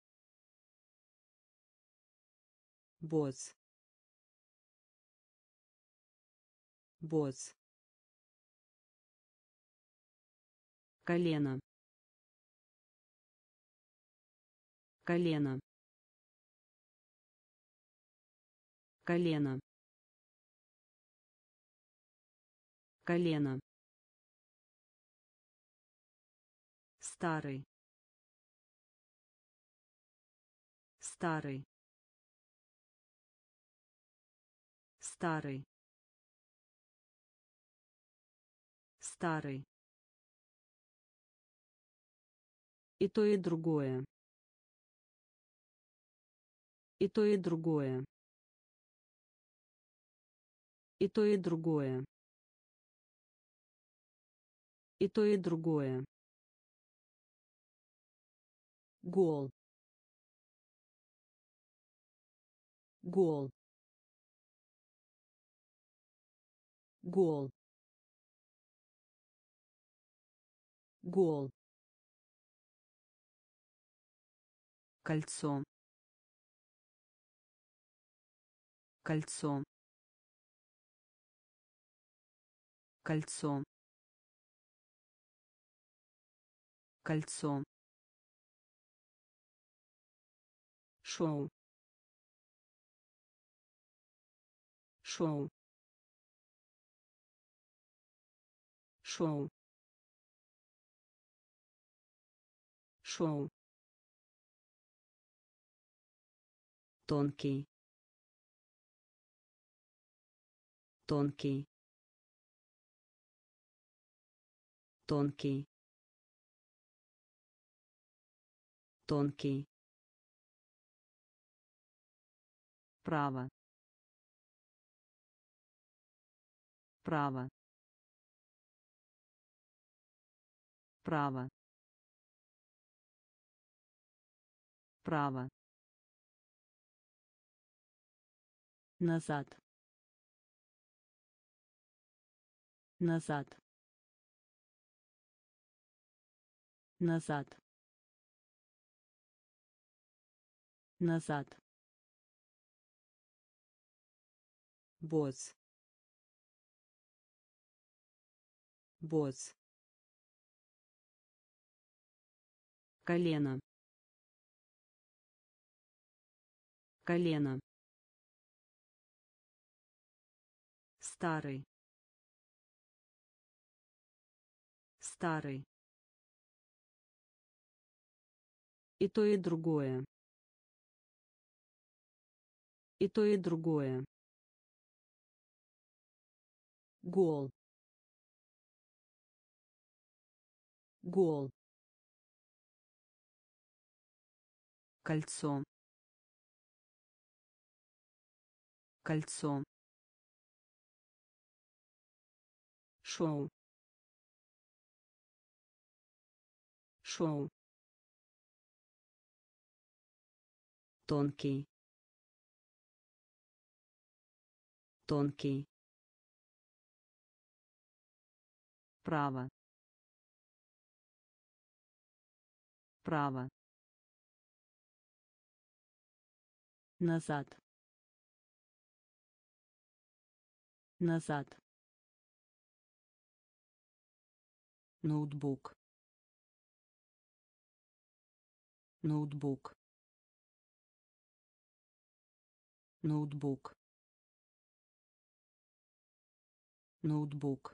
босс, босс, колено, колено, колено, колено, старый, старый, старый, старый, и то и другое, и то и другое, и то и другое, и то и другое, гол, гол, гол, гол, кольцо, кольцо, кольцо, кольцо, шоу, шоу, шоу, шоу, тонкий, тонкий, тонкий, тонкий, право, право, право, право, назад, назад, назад, назад, босс, босс, колено, колено, старый, старый, и то и другое, и то и другое, гол, гол, кольцо, кольцо, шоу, шоу, тонкий, тонкий, право, право, назад, назад, ноутбук, ноутбук, ноутбук, ноутбук,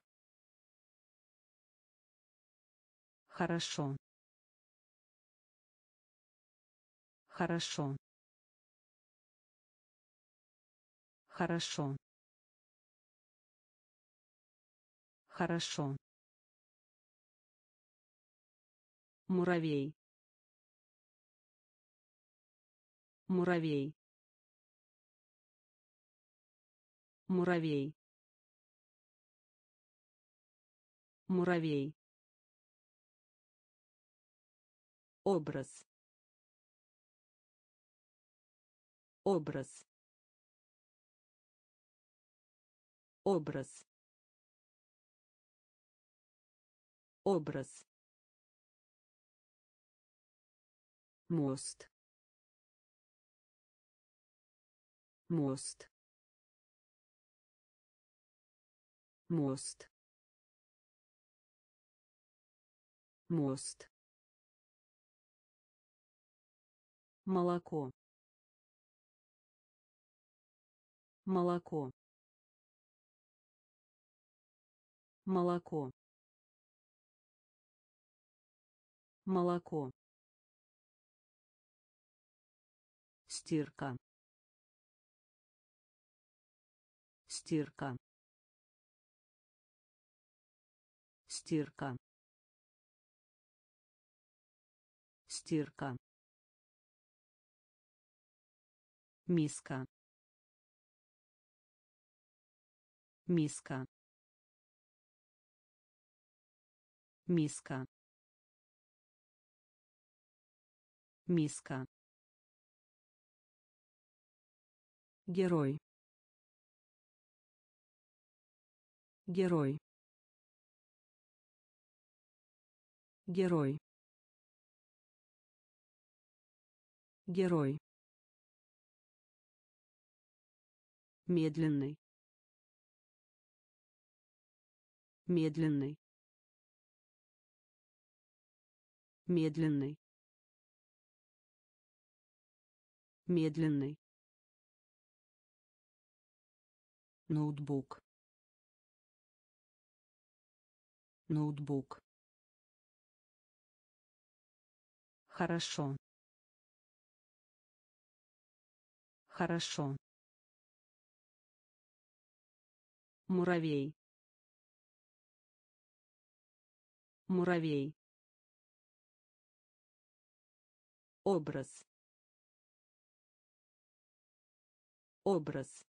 хорошо, хорошо, хорошо, хорошо, муравей, муравей, муравей, муравей, образ, образ, образ, Образ. Мост. Мост. Мост. Мост. Молоко. Молоко. Молоко. Молоко. Стирка. Стирка. Стирка. Стирка. Миска. Миска. Миска. Миска. Герой. Герой. Герой. Герой. Медленный. Медленный. Медленный. Медленный. Ноутбук. Ноутбук. Хорошо. Хорошо. Муравей. Муравей. Образ. Образ.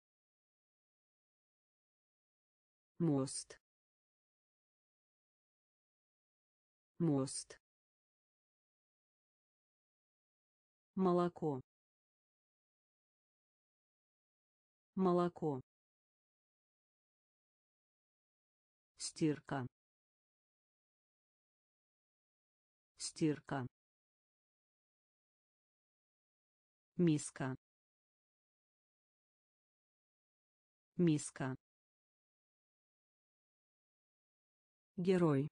Мост. Мост. Молоко. Молоко. Стирка. Стирка. Миска. Миска. Герой.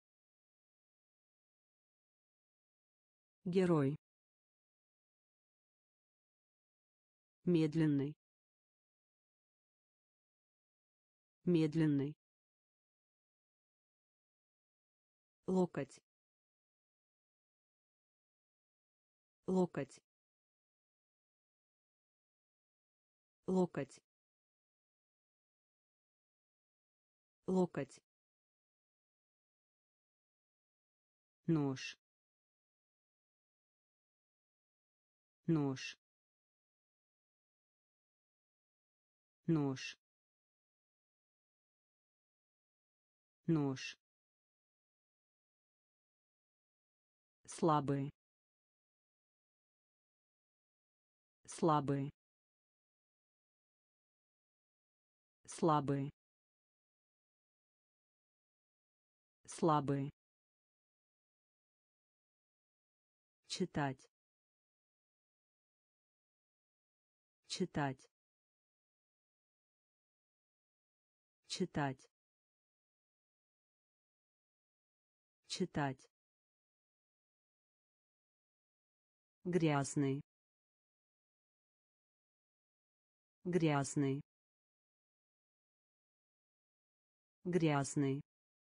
Герой. Медленный. Медленный. Локоть. Локоть. Локоть. Локоть. Нож. Нож. Нож. Нож. Слабый. Слабый. Слабый. Слабый. Читать. Читать. Читать. Читать. Грязный. Грязный. Грязный.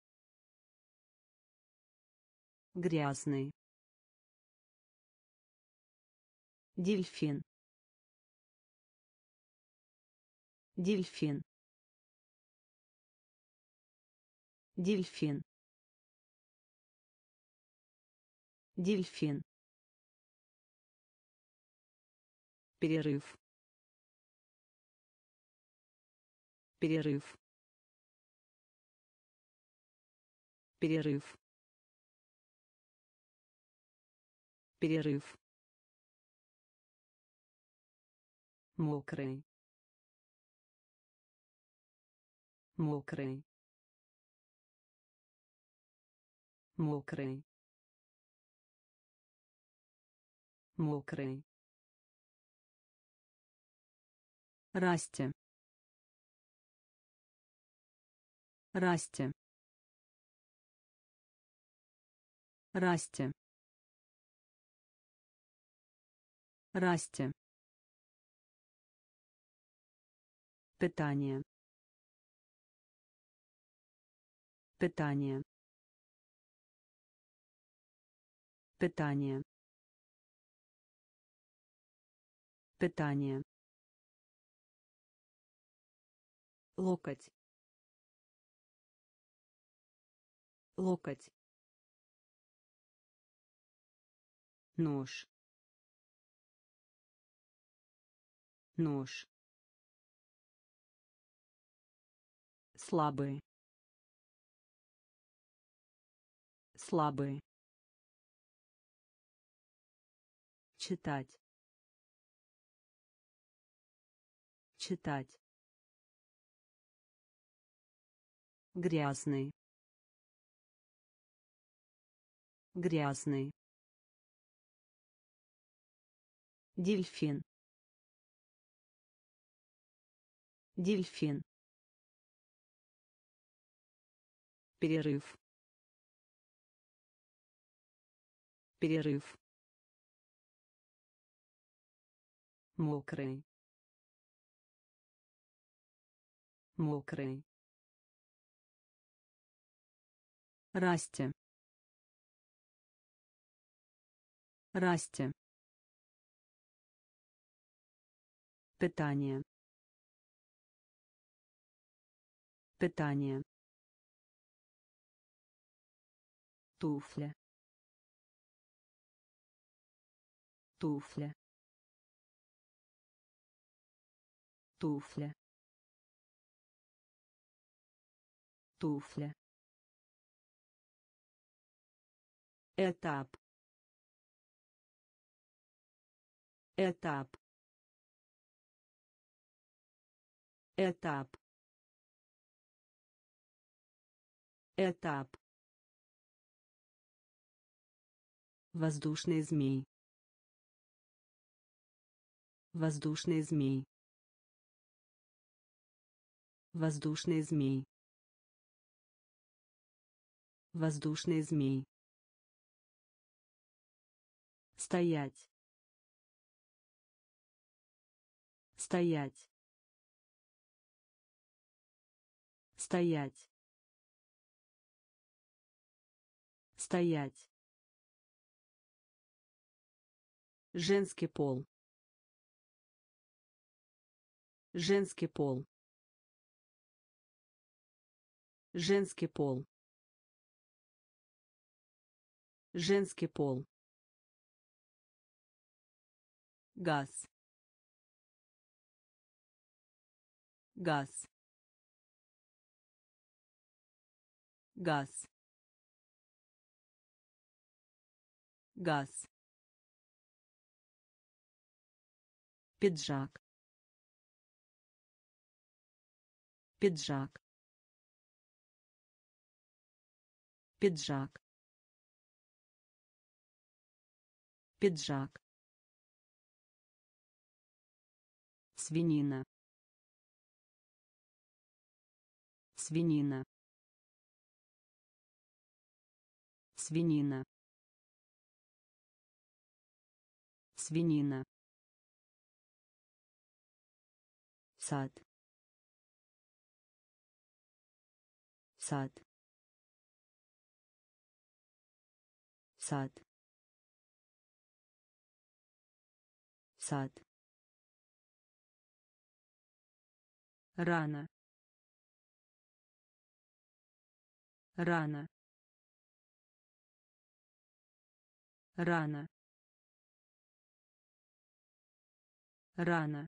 Грязный. Дельфин. Дельфин. Дельфин. Дельфин. Перерыв. Перерыв. Перерыв. Перерыв. Мокрый. Мокрый. мокрый, мокрый, расти, расти, расти, расти, питание, питание, питание, питание, локоть, локоть, нож, нож, слабый, слабый, читать, читать, грязный, грязный, дельфин, дельфин, перерыв, перерыв, мокрый, мокрый, расти, расти, питание, питание, туфля, туфля, туфля, туфля, этап, этап, этап, этап, воздушный змей, воздушный змей, воздушный змей, воздушный змей, стоять, стоять, стоять, стоять, женский пол, женский пол, женский пол, женский пол, газ, газ, газ, газ, пиджак, пиджак, пиджак, пиджак, свинина, свинина, свинина, свинина, сад, сад, сад, сад, рано, рано, рано, рано,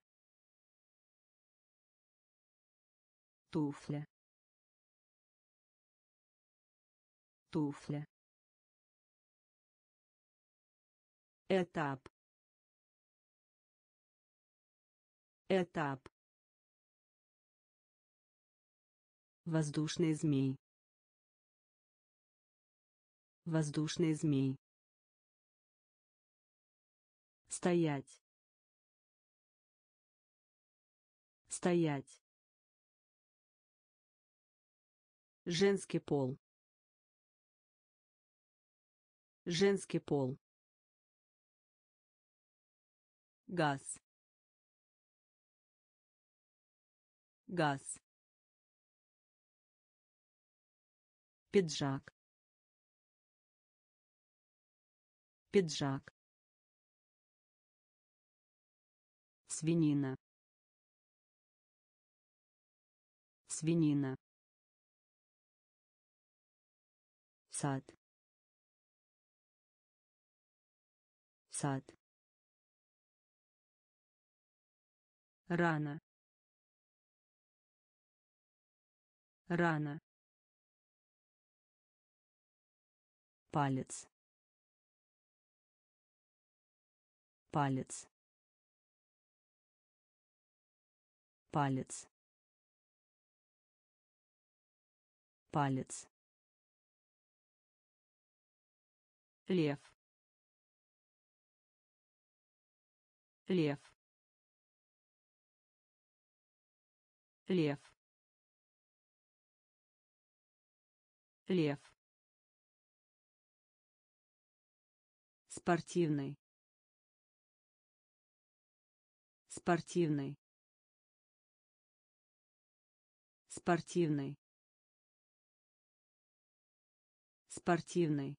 туфля, туфля, этап, этап, воздушный змей, Воздушный змей. Стоять. Стоять. Женский пол. Женский пол. Газ. Газ. Пиджак. Пиджак. Свинина. Свинина. Сад. Сад. Рано. Рано. Палец. Палец. Палец. Палец. Лев. Лев. Лев. Лев. Спортивный. Спортивный. Спортивный. Спортивный.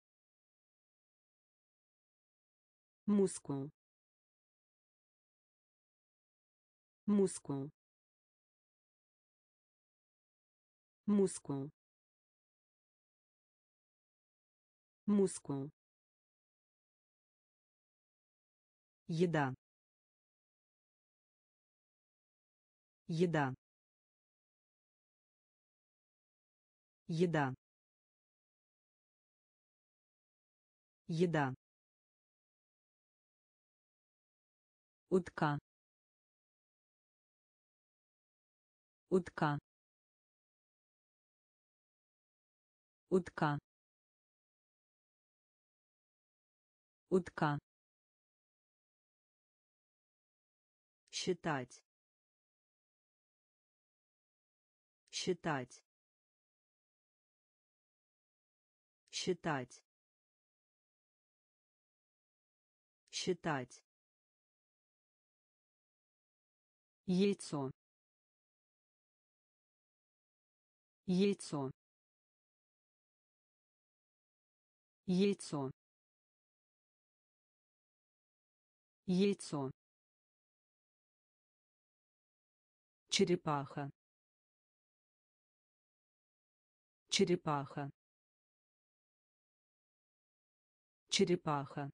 Мускул. Мускул. Мускул. Мускул. Еда. Еда. Еда. Еда. Утка. Утка. Утка. Утка. Считать. Считать. Считать. Считать. Яйцо. Яйцо. Яйцо. Яйцо. Черепаха. Черепаха. Черепаха.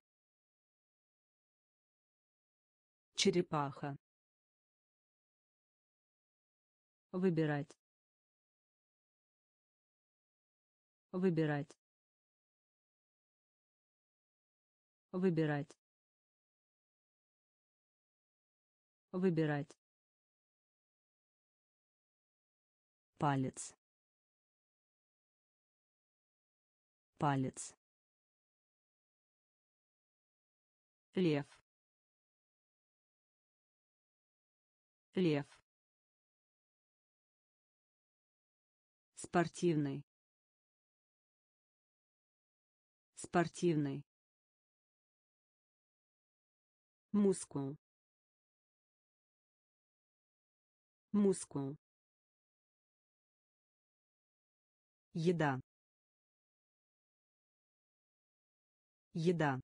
Черепаха. Выбирать. Выбирать. Выбирать. Выбирать. Палец. Палец. Лев. Лев. Спортивный. Спортивный. Мускул. Мускул. Еда. Еда.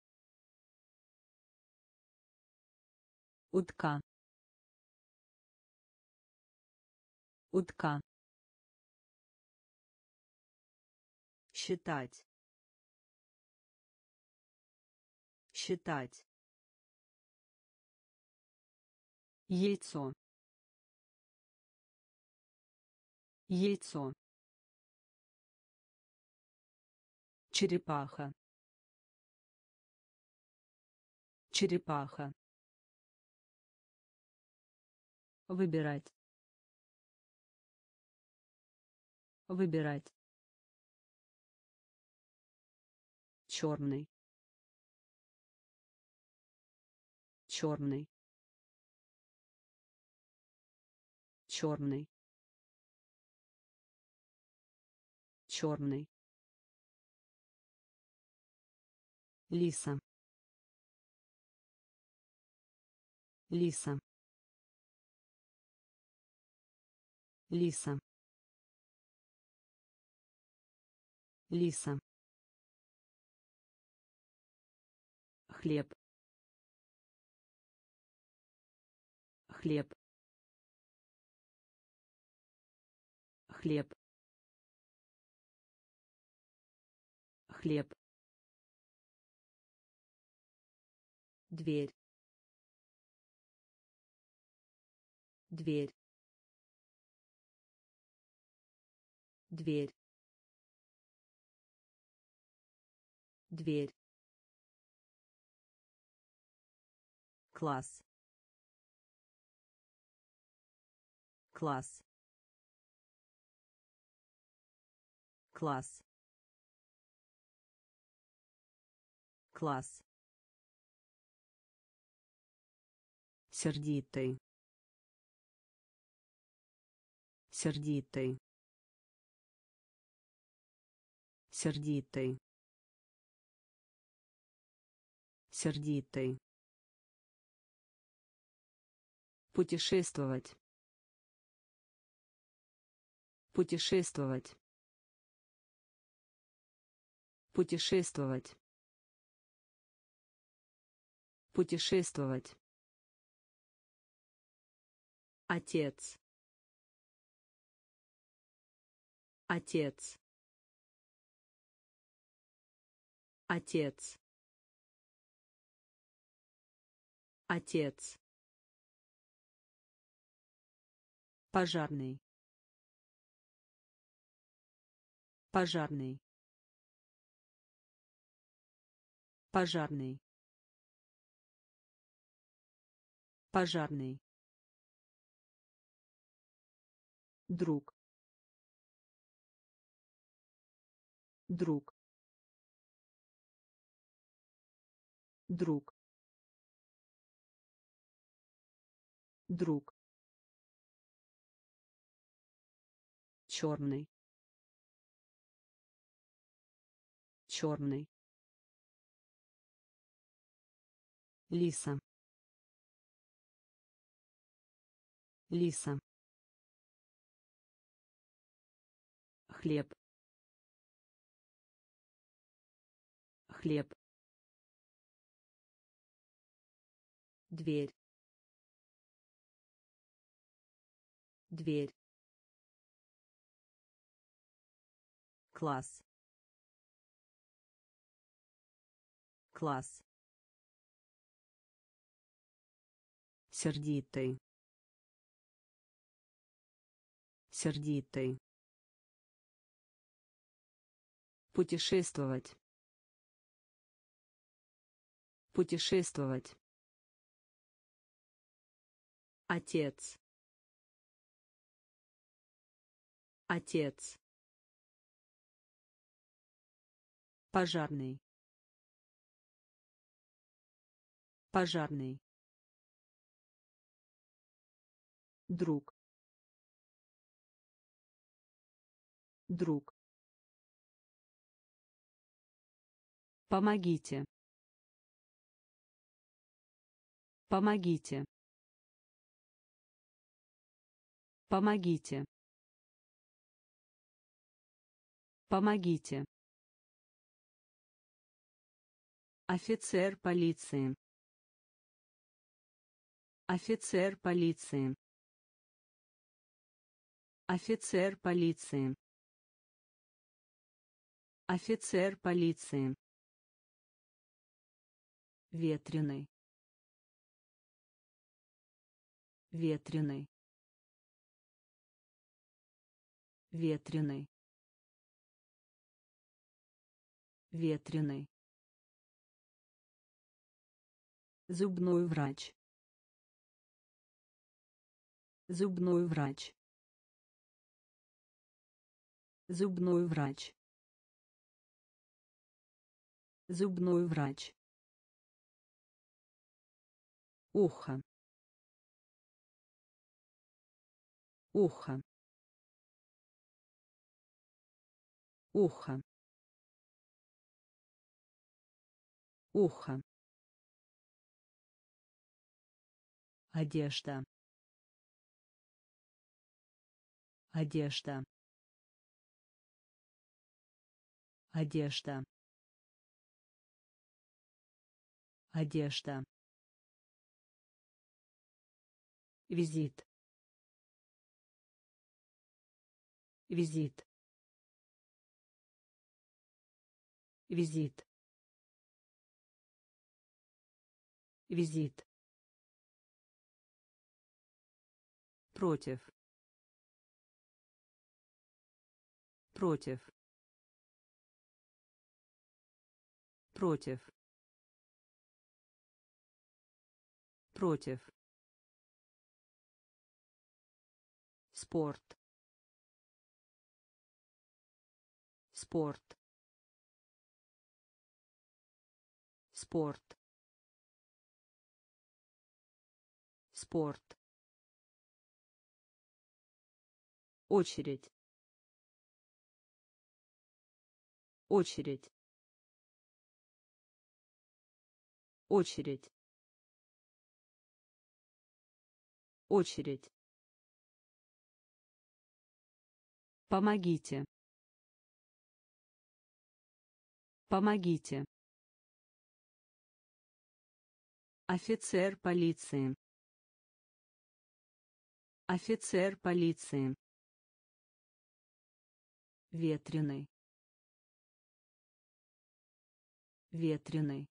Утка. Утка. Считать. Считать. Яйцо. Яйцо. Черепаха. Черепаха. Выбирать. Выбирать. черный, черный, черный, черный, лиса, лиса, лиса, лиса, хлеб, хлеб, хлеб, хлеб, дверь, дверь, дверь, дверь, класс, класс, класс, класс, сердитый, сердитый, сердитый, сердитый, путешествовать, путешествовать, путешествовать, путешествовать, отец, отец, отец, отец, пожарный, пожарный, пожарный, пожарный, друг, друг, друг, друг, черный, черный, лиса, лиса, хлеб, хлеб, дверь, дверь, класс, класс, сердитый, сердитый, путешествовать, путешествовать, отец, отец, пожарный, пожарный, друг, друг, помогите, помогите, помогите, помогите, офицер полиции, офицер полиции, офицер полиции, офицер полиции, ветреный, ветреный, ветреный, ветреный, зубной врач, зубной врач, зубной врач, Зубной врач. Ухо. Ухо. Ухо. Ухо. Одежда. Одежда. Одежда. Одежда. Визит. Визит. Визит. Визит. Против. Против. Против. Против. Спорт. Спорт. Спорт. Спорт. Очередь. Очередь. Очередь. Очередь. Помогите. Помогите. Офицер полиции. Офицер полиции. Ветреный. Ветреный.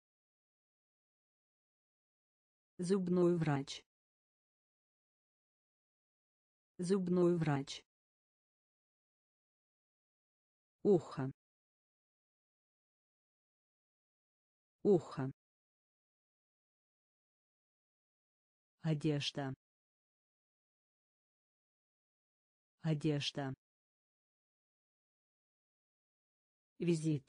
Зубной врач. Зубной врач. Ухо. Ухо. Одежда. Одежда. Визит.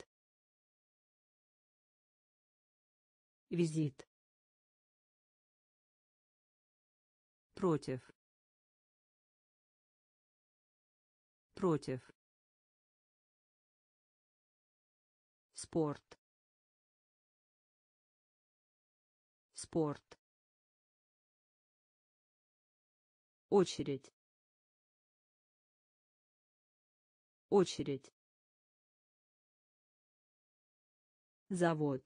Визит. Против. Против. Спорт. Спорт. Очередь. Очередь. Завод.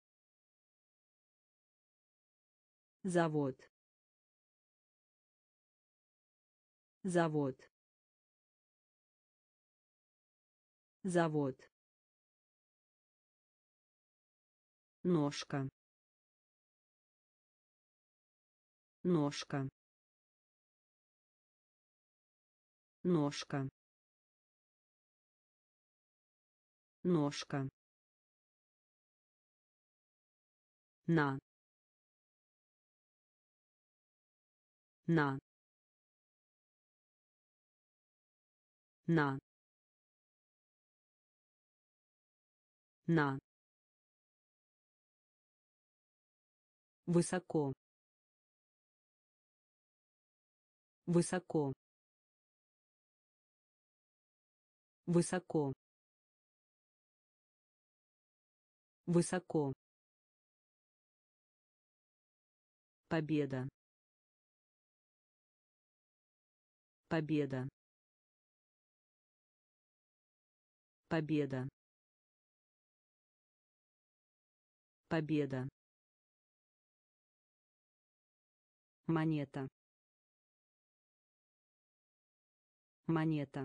Завод. Завод. Завод. Ножка. Ножка. Ножка. Ножка. На. На. На. На. Высоко. Высоко. Высоко. Высоко. Победа. Победа. Победа. Победа. Монета. Монета.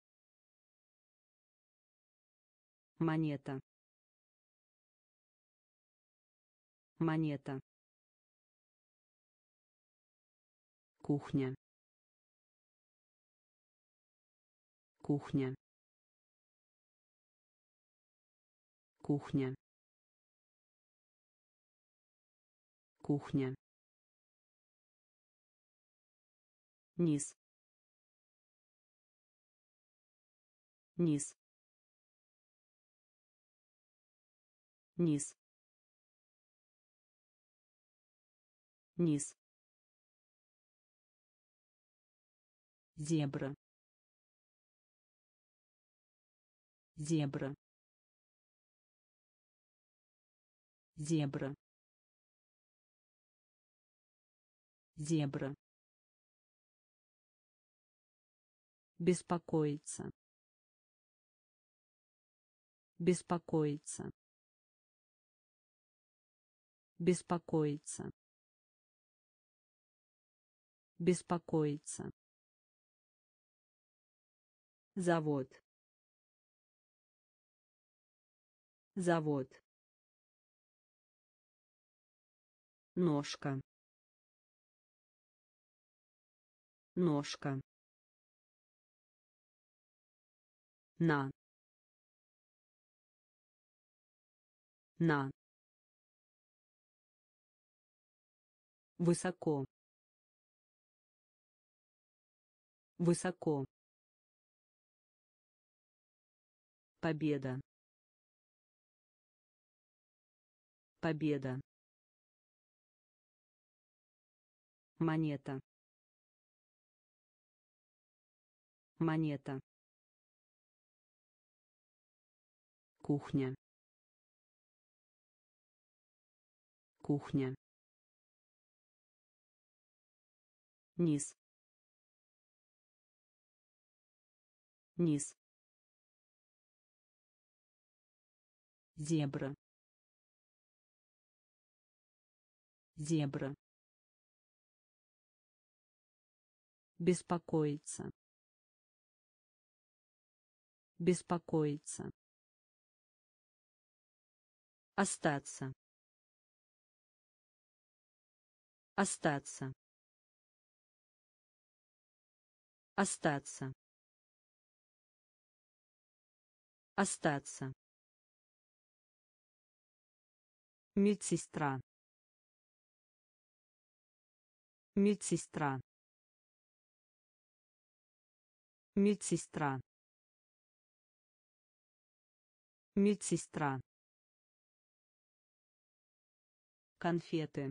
Монета. Монета. Кухня. Кухня. Кухня. Кухня. Низ. Низ. низ, низ, зебра, зебра, зебра, зебра, беспокоиться, беспокоиться, беспокоиться, беспокоиться, завод, завод, ножка, ножка, на, на, высоко, высоко, победа, победа, монета, монета, кухня, кухня, низ, низ, зебра, зебра, беспокоиться, беспокоиться, остаться, остаться, остаться, остаться, медсестра, медсестра, медсестра, медсестра, конфеты,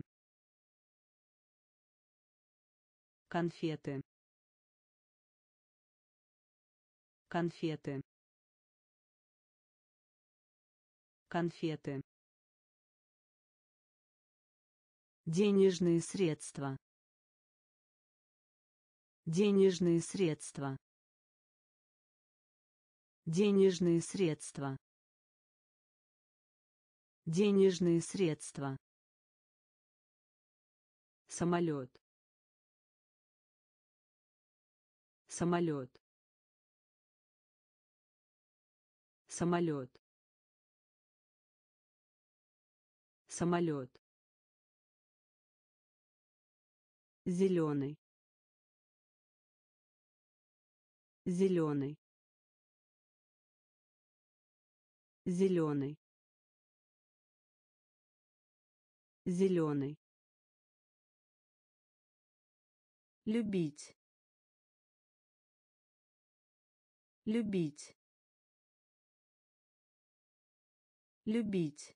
конфеты, конфеты, конфеты, денежные средства, денежные средства, денежные средства, денежные средства, самолет, самолет, самолет, самолет, зеленый, зеленый, зеленый, зеленый, любить, любить, любить,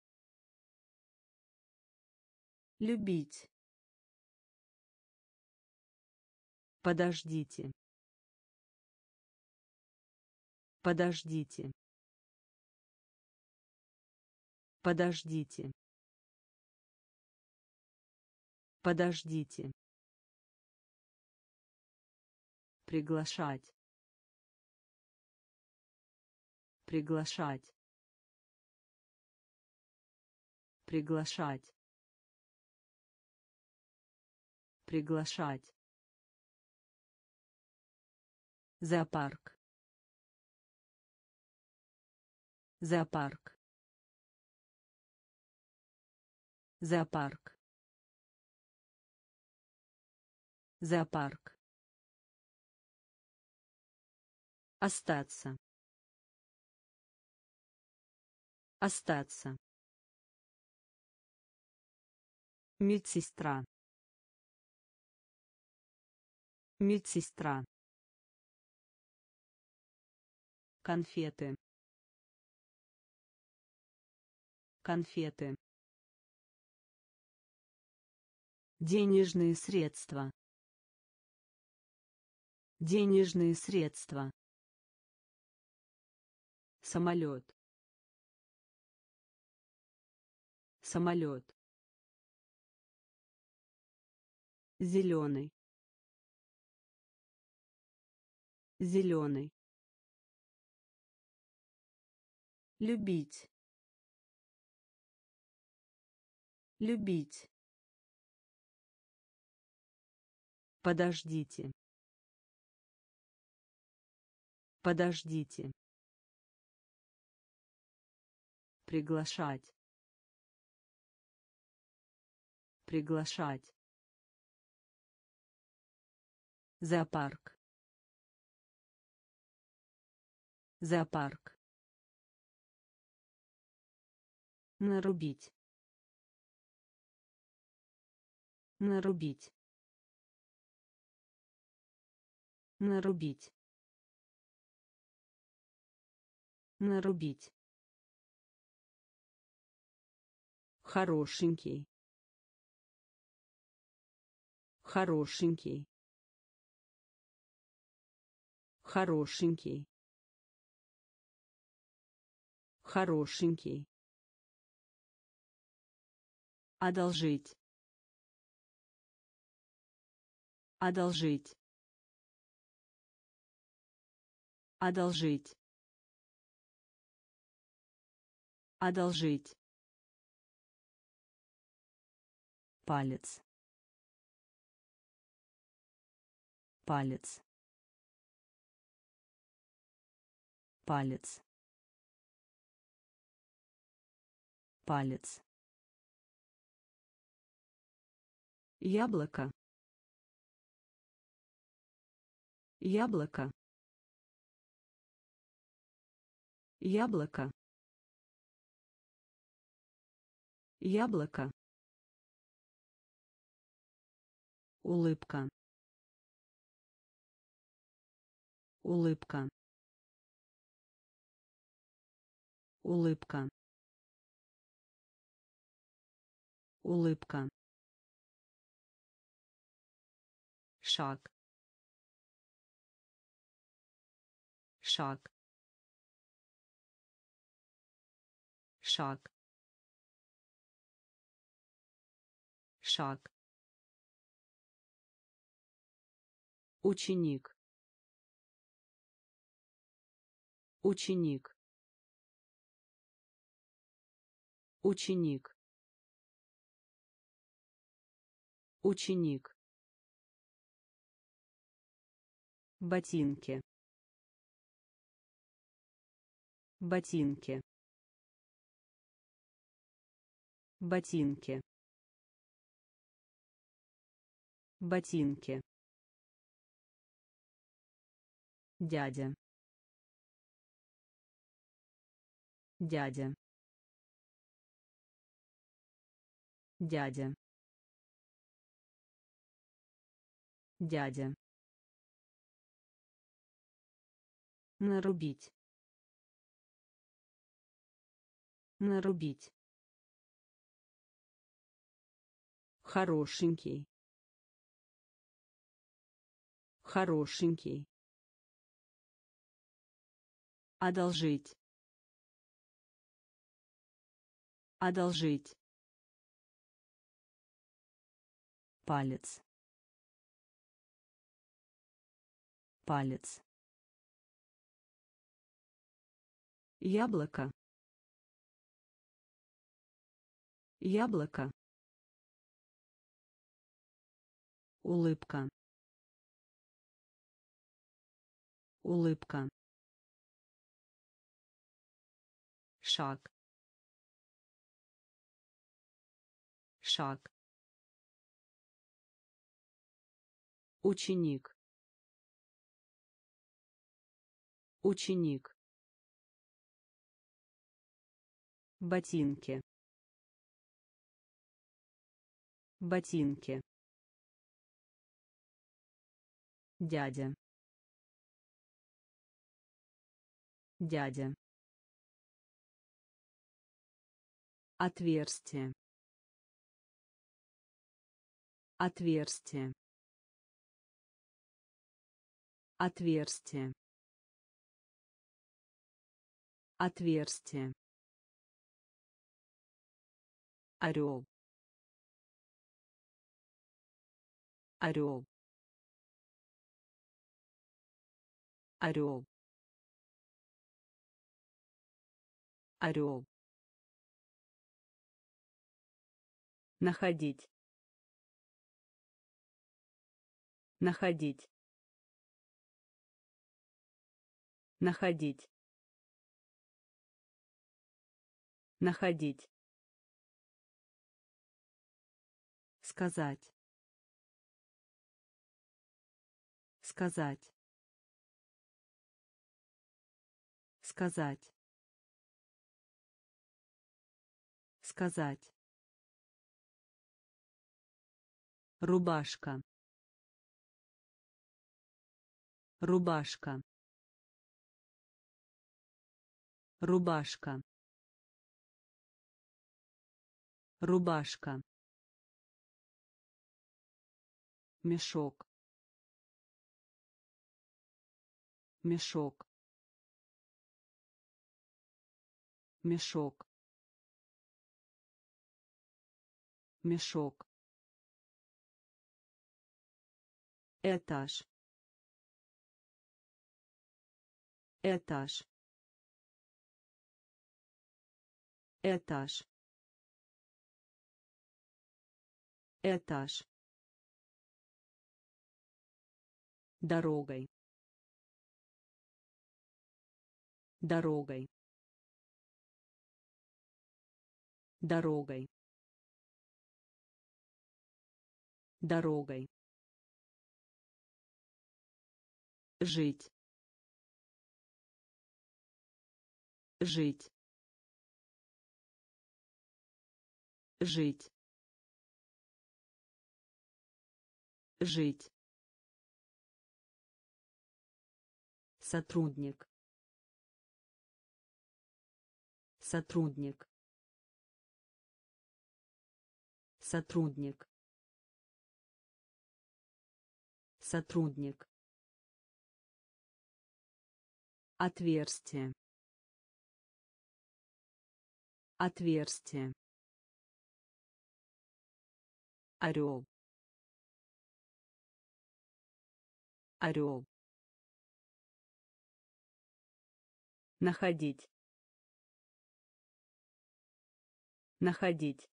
любить, подождите, подождите, подождите, подождите, приглашать, приглашать, приглашать, приглашать, зоопарк, зоопарк, зоопарк, зоопарк, остаться, остаться, медсестра, медсестра, конфеты, конфеты, денежные средства, денежные средства, самолет, самолет, зеленый, зеленый, любить, любить, подождите, подождите, приглашать, приглашать, зоопарк, зоопарк, нарубить, нарубить, нарубить, нарубить, хорошенький, хорошенький, хорошенький, хорошенький, одолжить, одолжить, одолжить, одолжить, палец, палец, палец, палец, яблоко, яблоко, яблоко, яблоко, улыбка, улыбка, улыбка, улыбка, шаг, шаг, шаг, шаг, ученик, ученик, ученик, ученик, ботинки, ботинки, ботинки, ботинки, дядя, дядя, дядя, дядя, нарубить, нарубить, хорошенький, хорошенький, одолжить, одолжить, палец, палец, яблоко, яблоко, улыбка, улыбка, шаг, шаг, ученик, ученик, ботинки, ботинки, дядя, дядя, Отверстие. Отверстие. Отверстие. Отверстие. Орел. Орел. Орел. Орел. Находить. Находить. Находить. Находить. Сказать. Сказать. Сказать. Сказать. Рубашка. Рубашка. Рубашка. Рубашка. Мешок. Мешок. Мешок. Мешок. Этаж. Этаж. Этаж. Этаж. Дорогой. Дорогой. Дорогой. Дорогой. Жить. Жить. Жить. Жить. Сотрудник. Сотрудник. Сотрудник. Сотрудник. Отверстие. Отверстие. Орел. Орел. Находить. Находить.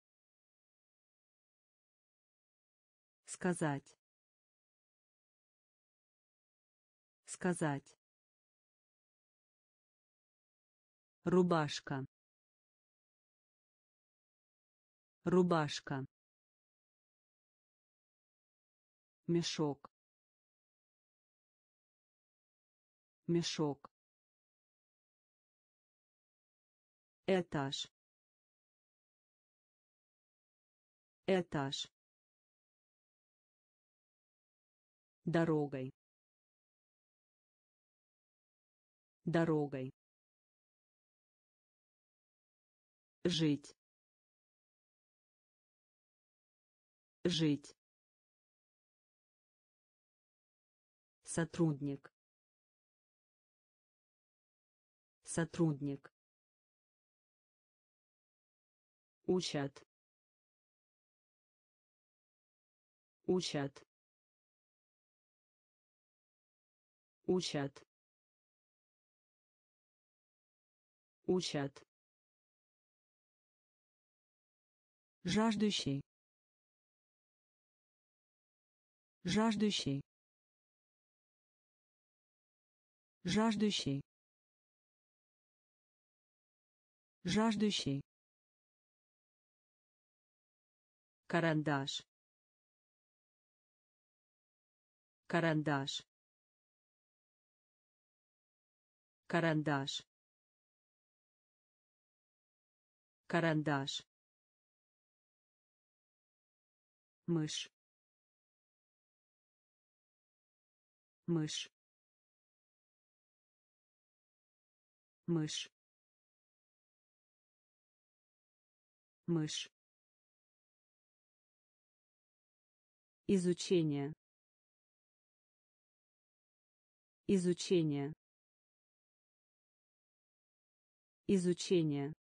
Сказать. Сказать. Рубашка. Рубашка. Мешок. Мешок. Этаж. Этаж. Дорогой. Дорогой. Жить. Жить. Сотрудник. Сотрудник. Учат. Учат. Учат. Учат. Жаждущий. Жаждущий. Жаждущий. Жаждущий. Карандаш. Карандаш. Карандаш. Карандаш. Мышь. Мышь. Мышь. мышь, изучение, изучение, изучение,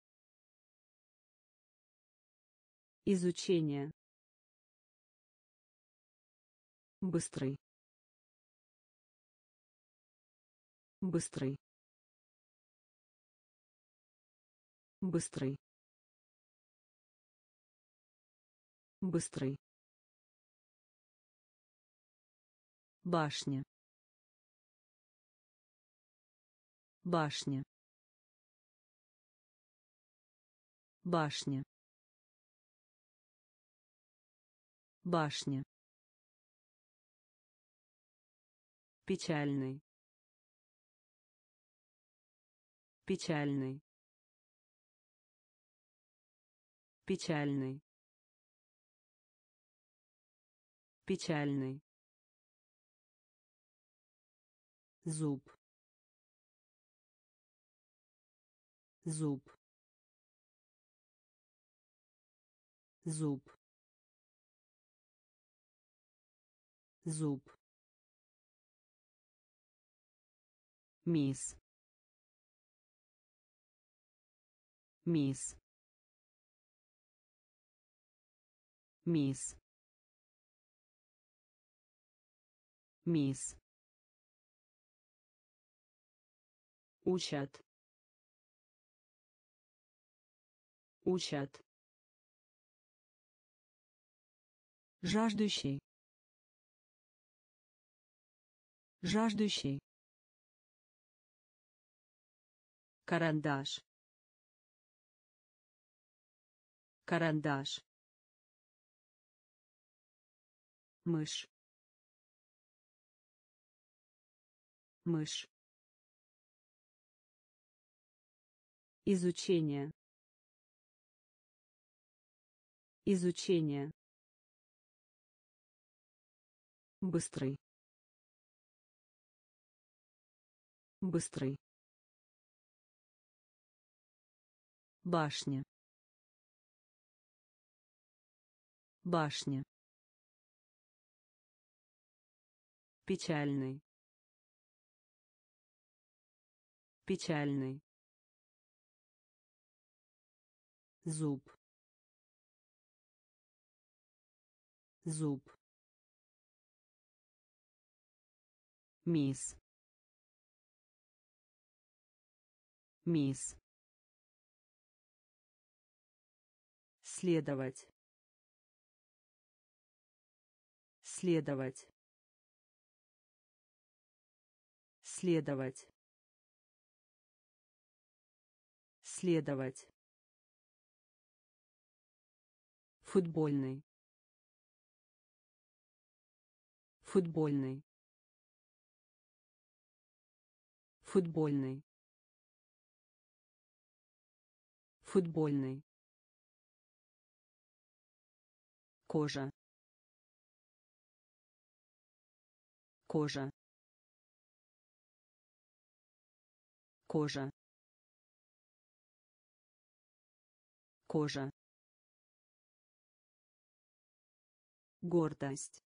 изучение, быстрый, быстрый, быстрый, быстрый, башня, башня, башня, башня, печальный, печальный, печальный, печальный, зуб, зуб, зуб, зуб, мисс, мисс, мисс, мисс, учат, учат, жаждущий, жаждущий, карандаш, карандаш, мышь, мышь, изучение, изучение, быстрый, быстрый, башня, башня, печальный, печальный, зуб, зуб, мисс, мисс, следовать, следовать, следовать, следовать, футбольный, футбольный, футбольный, футбольный, кожа, кожа, кожа, кожа, гордость,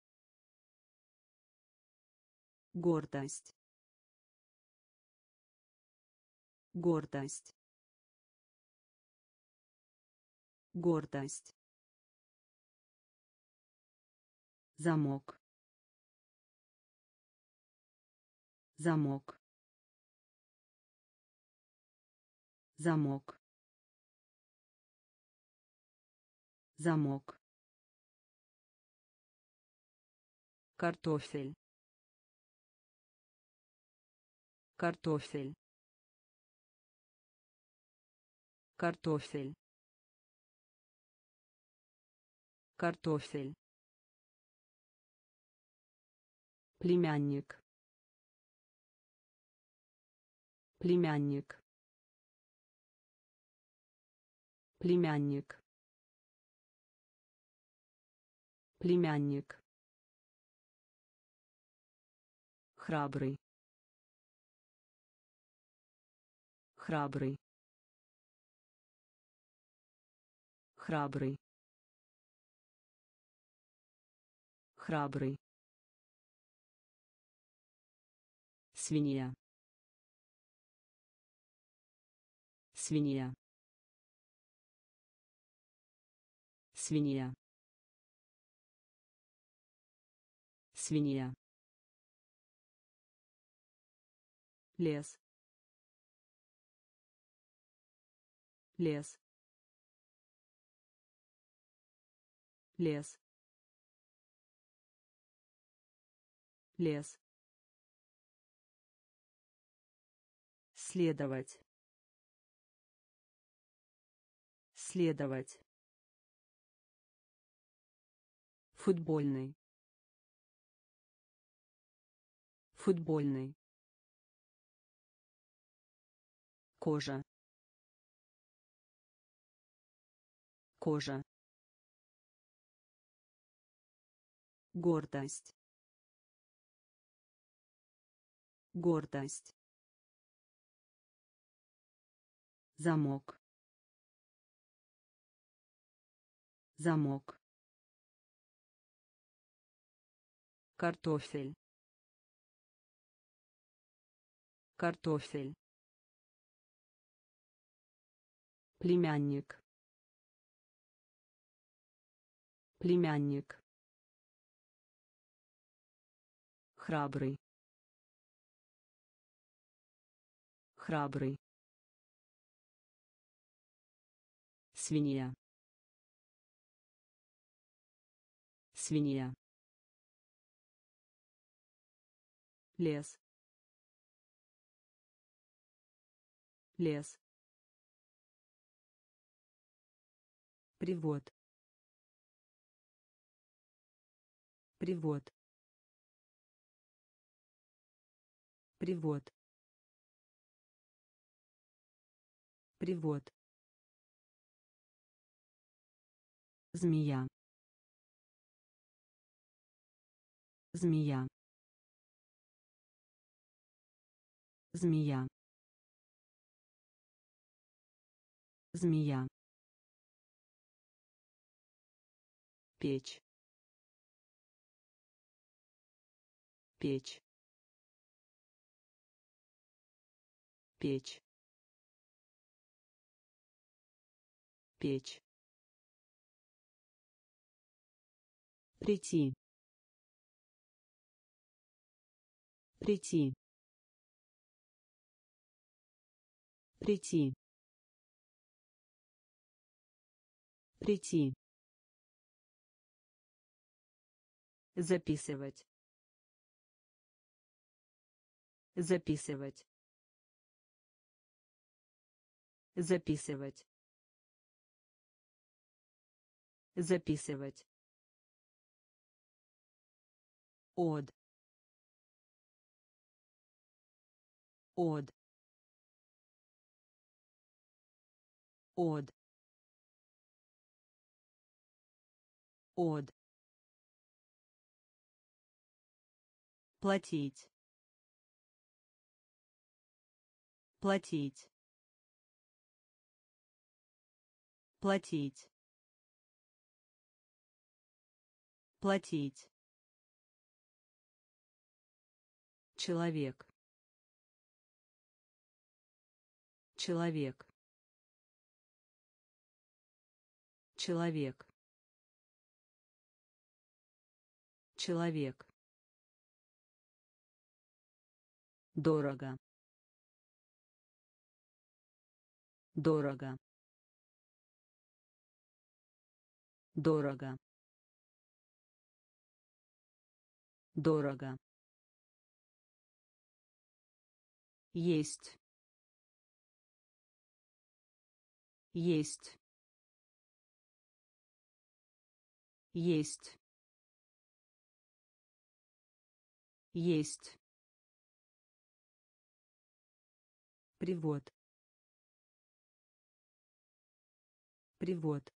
гордость, гордость, гордость, замок, замок, замок, замок, картофель, картофель, картофель, картофель, племянник, племянник, племянник, племянник, храбрый, храбрый, храбрый, храбрый, свинья, свинья, свинья, свинья, лес, лес, лес, лес, следовать, следовать, футбольный, футбольный, кожа, кожа, гордость, гордость, замок, замок, картофель, картофель, племянник, племянник, храбрый, храбрый, свинья, свинья, лес, лес, привод, привод, привод, привод, змея, змея, змея, змея, печь, печь, печь, печь, прийти, прийти, прийти, прийти, записывать, записывать, записывать, записывать, от, от, от, от, платить, платить, платить, платить, человек, человек, человек, человек, дорого, дорого, дорого, дорого, есть, есть, есть, есть, привод, привод,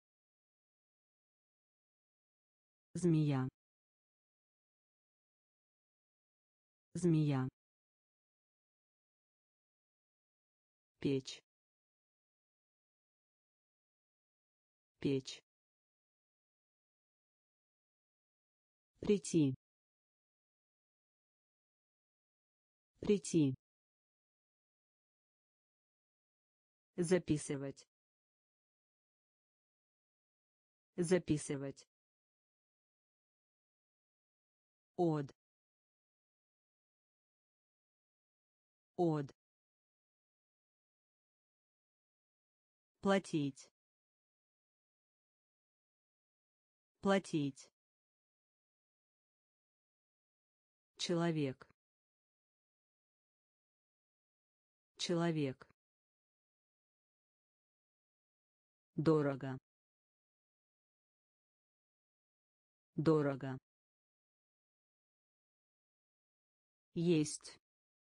змея, змея, печь, печь, прийти, прийти, записывать, записывать, от, от, платить, платить, человек, человек, дорого, дорого, есть,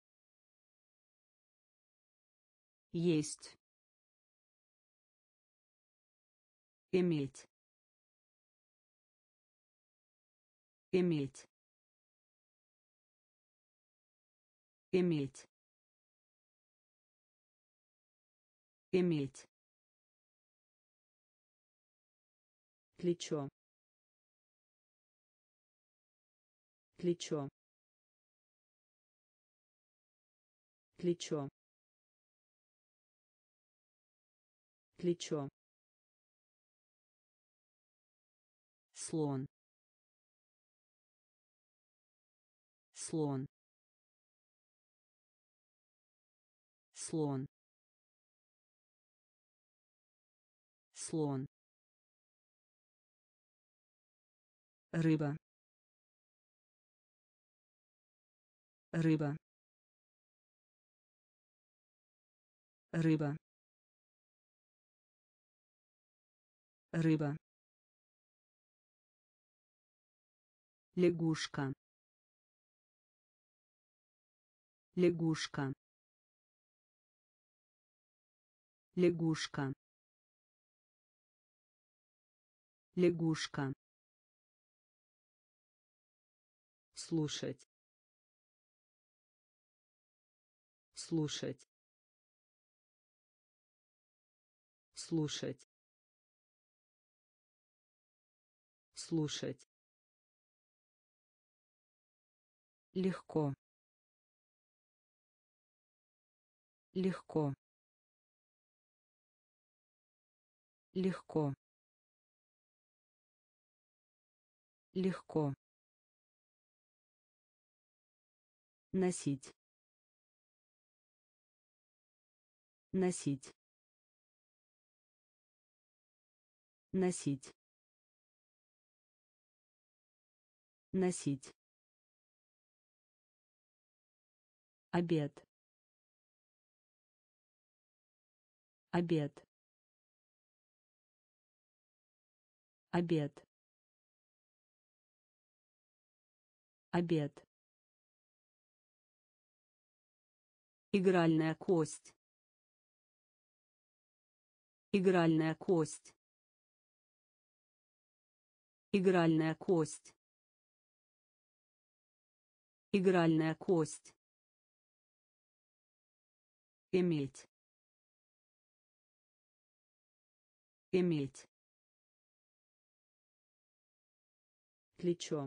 есть, иметь, иметь, иметь, иметь, плечо, плечо, плечо, плечо, слон, слон, слон, слон, рыба, рыба, рыба, рыба, лягушка, лягушка, лягушка, лягушка, слушать, слушать, слушать, слушать, легко, легко, легко, легко, носить, носить, носить, носить, обед, обед, обед, обед, игральная кость, игральная кость, игральная кость, игральная кость, иметь, иметь, плечо,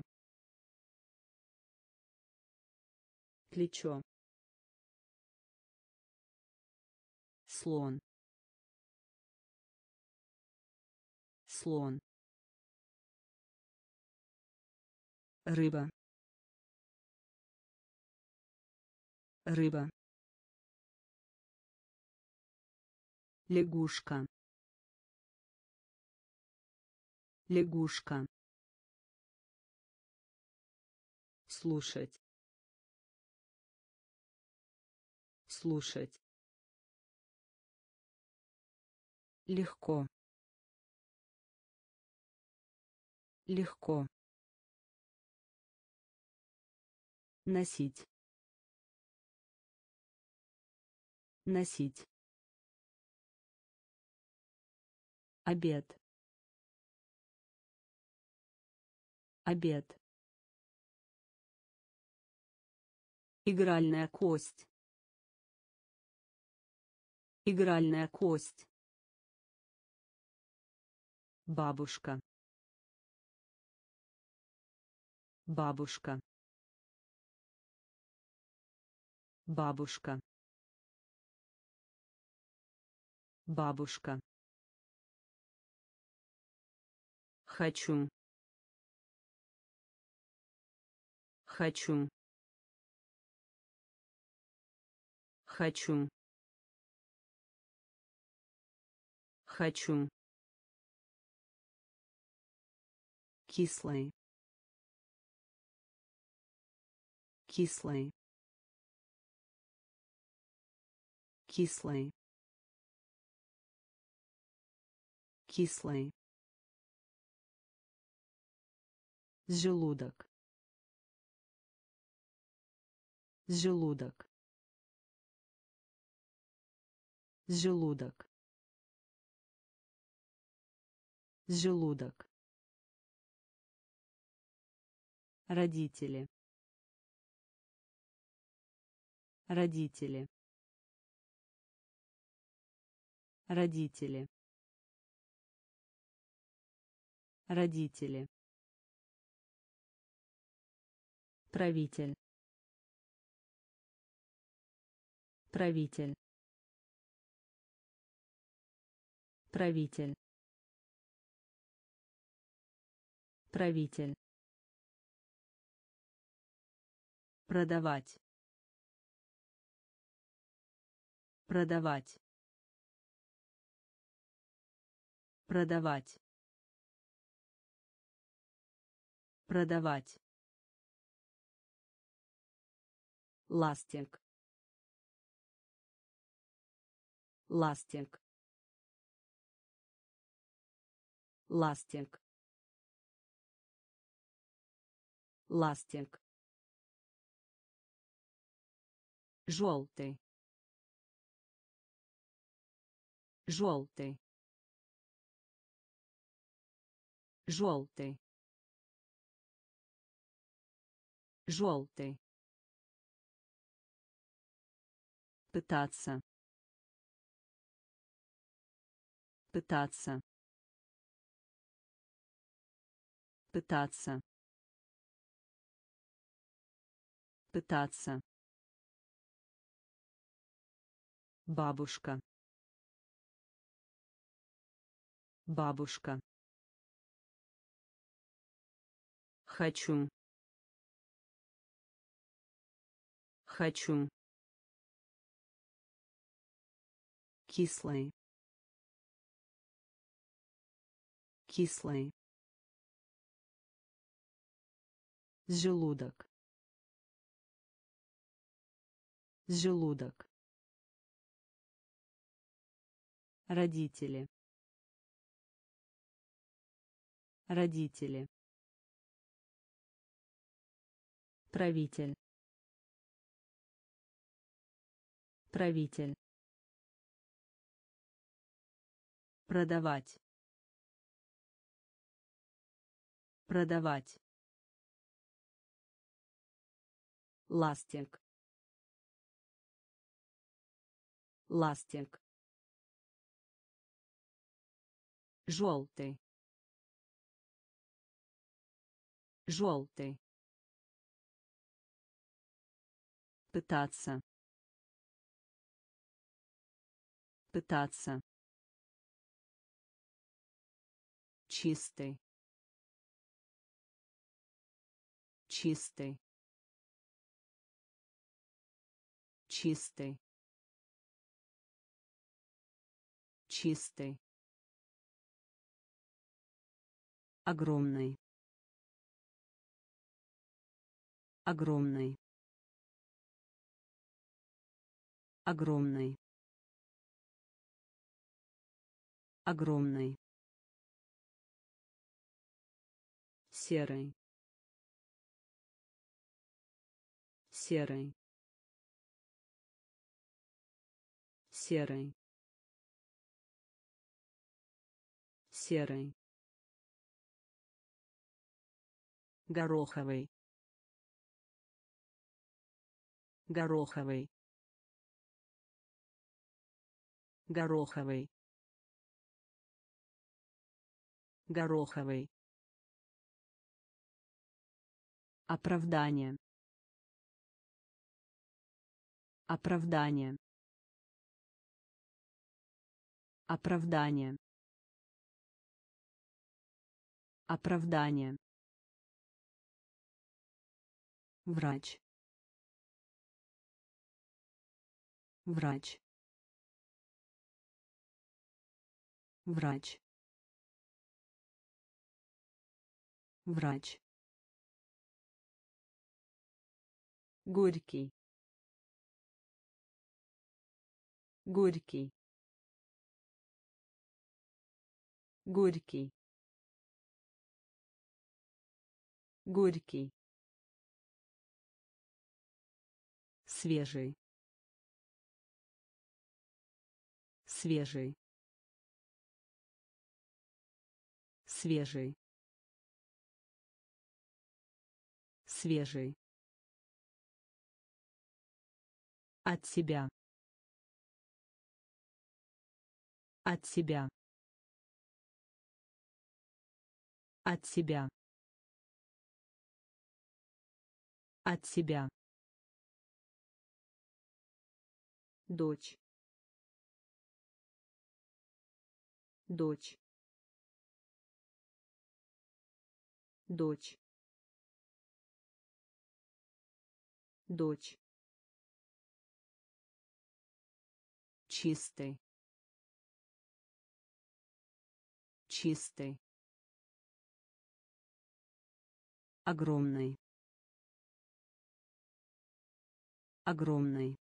плечо, слон, слон, рыба, рыба, лягушка, лягушка, слушать, слушать, легко, легко, носить, носить, обед, обед, игральная кость, игральная кость, бабушка, бабушка, бабушка, бабушка, хочу, хочу, хочу, хочу, кислый, кислый, кислый, кислый, желудок, желудок, желудок, желудок, родители, родители, родители, родители, правитель, правитель, правитель, правитель, продавать, продавать, продавать, продавать, ластик, ластик, ластик, ластик, желтый, желтый, желтый, желтый, пытаться, пытаться, пытаться, пытаться, бабушка, бабушка, хочу, хочу, кислый, кислый, желудок, желудок, родители, родители, правитель, правитель, продавать, продавать, ластик, ластик, желтый, желтый, пытаться, пытаться, чистый, чистый, чистый, чистый, огромный, огромный, огромный, огромный, серый, серый, серый, серый, гороховый, гороховый, гороховый, гороховый, оправдание, оправдание, оправдание, оправдание, врач, врач, врач, врач, горький, горький, горький, горький, свежий, свежий, свежий, свежий, от себя, от себя, от себя, от себя, дочь, дочь, дочь, дочь, чистый, чистый, огромный, огромный,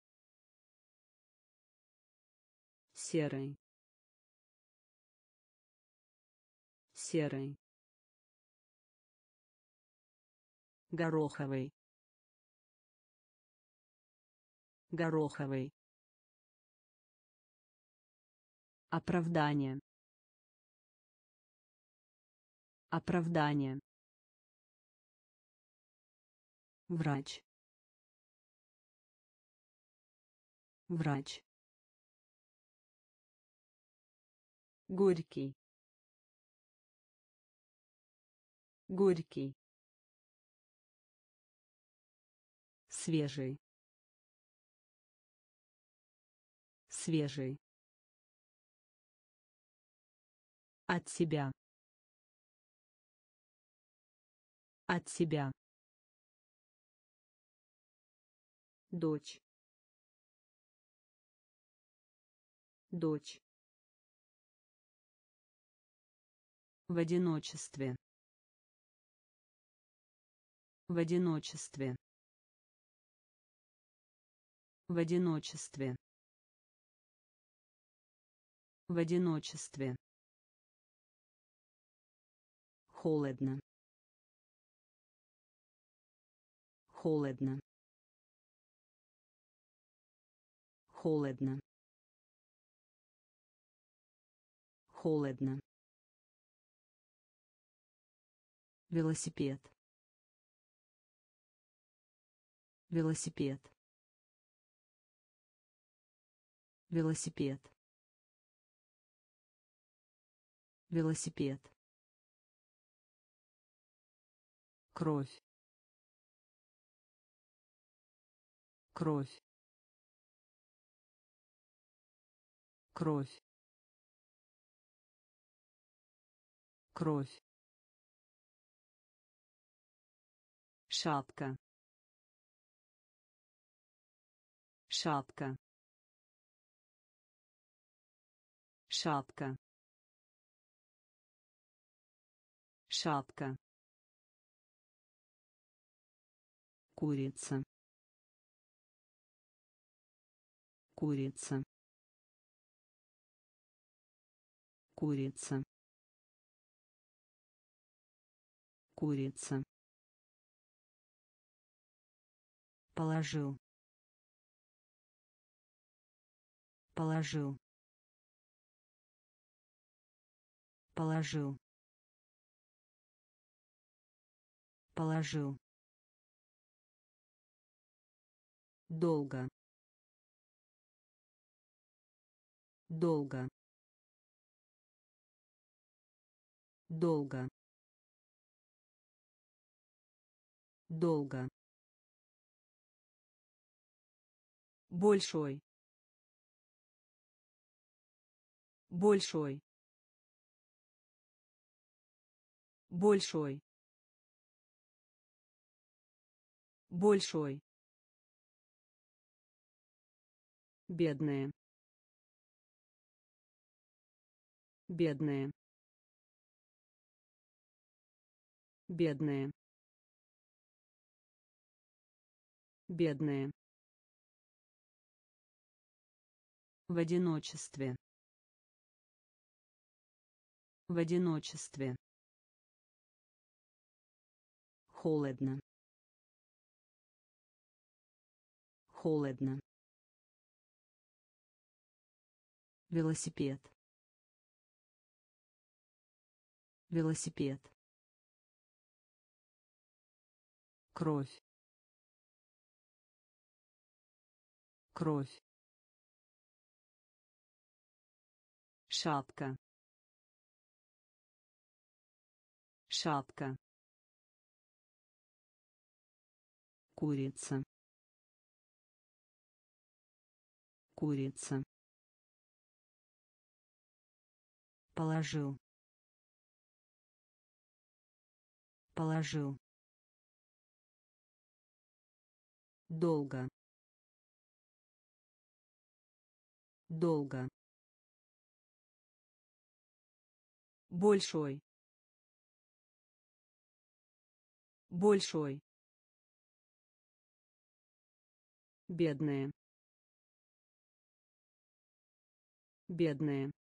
серый, серый, гороховый, гороховый, оправдание, оправдание, врач, врач, горький, горький, свежий, свежий, от себя, от себя, дочь, дочь, в одиночестве, в одиночестве, в одиночестве, в одиночестве, холодно, холодно, холодно, холодно, велосипед, велосипед, велосипед, велосипед, кровь, кровь, кровь, кровь, шапка, шапка, шапка, шапка, курица, курица, курица, курица, положил, положил, положил, положил, долго, долго, долго, долго, большой, большой, большой, большой, бедные, бедные, бедные, бедные, в одиночестве, в одиночестве, холодно, холодно, велосипед, велосипед, кровь, кровь, шапка, шапка, курица, курица, положил, положил, долго, долго, большой, большой, бедные, бедные,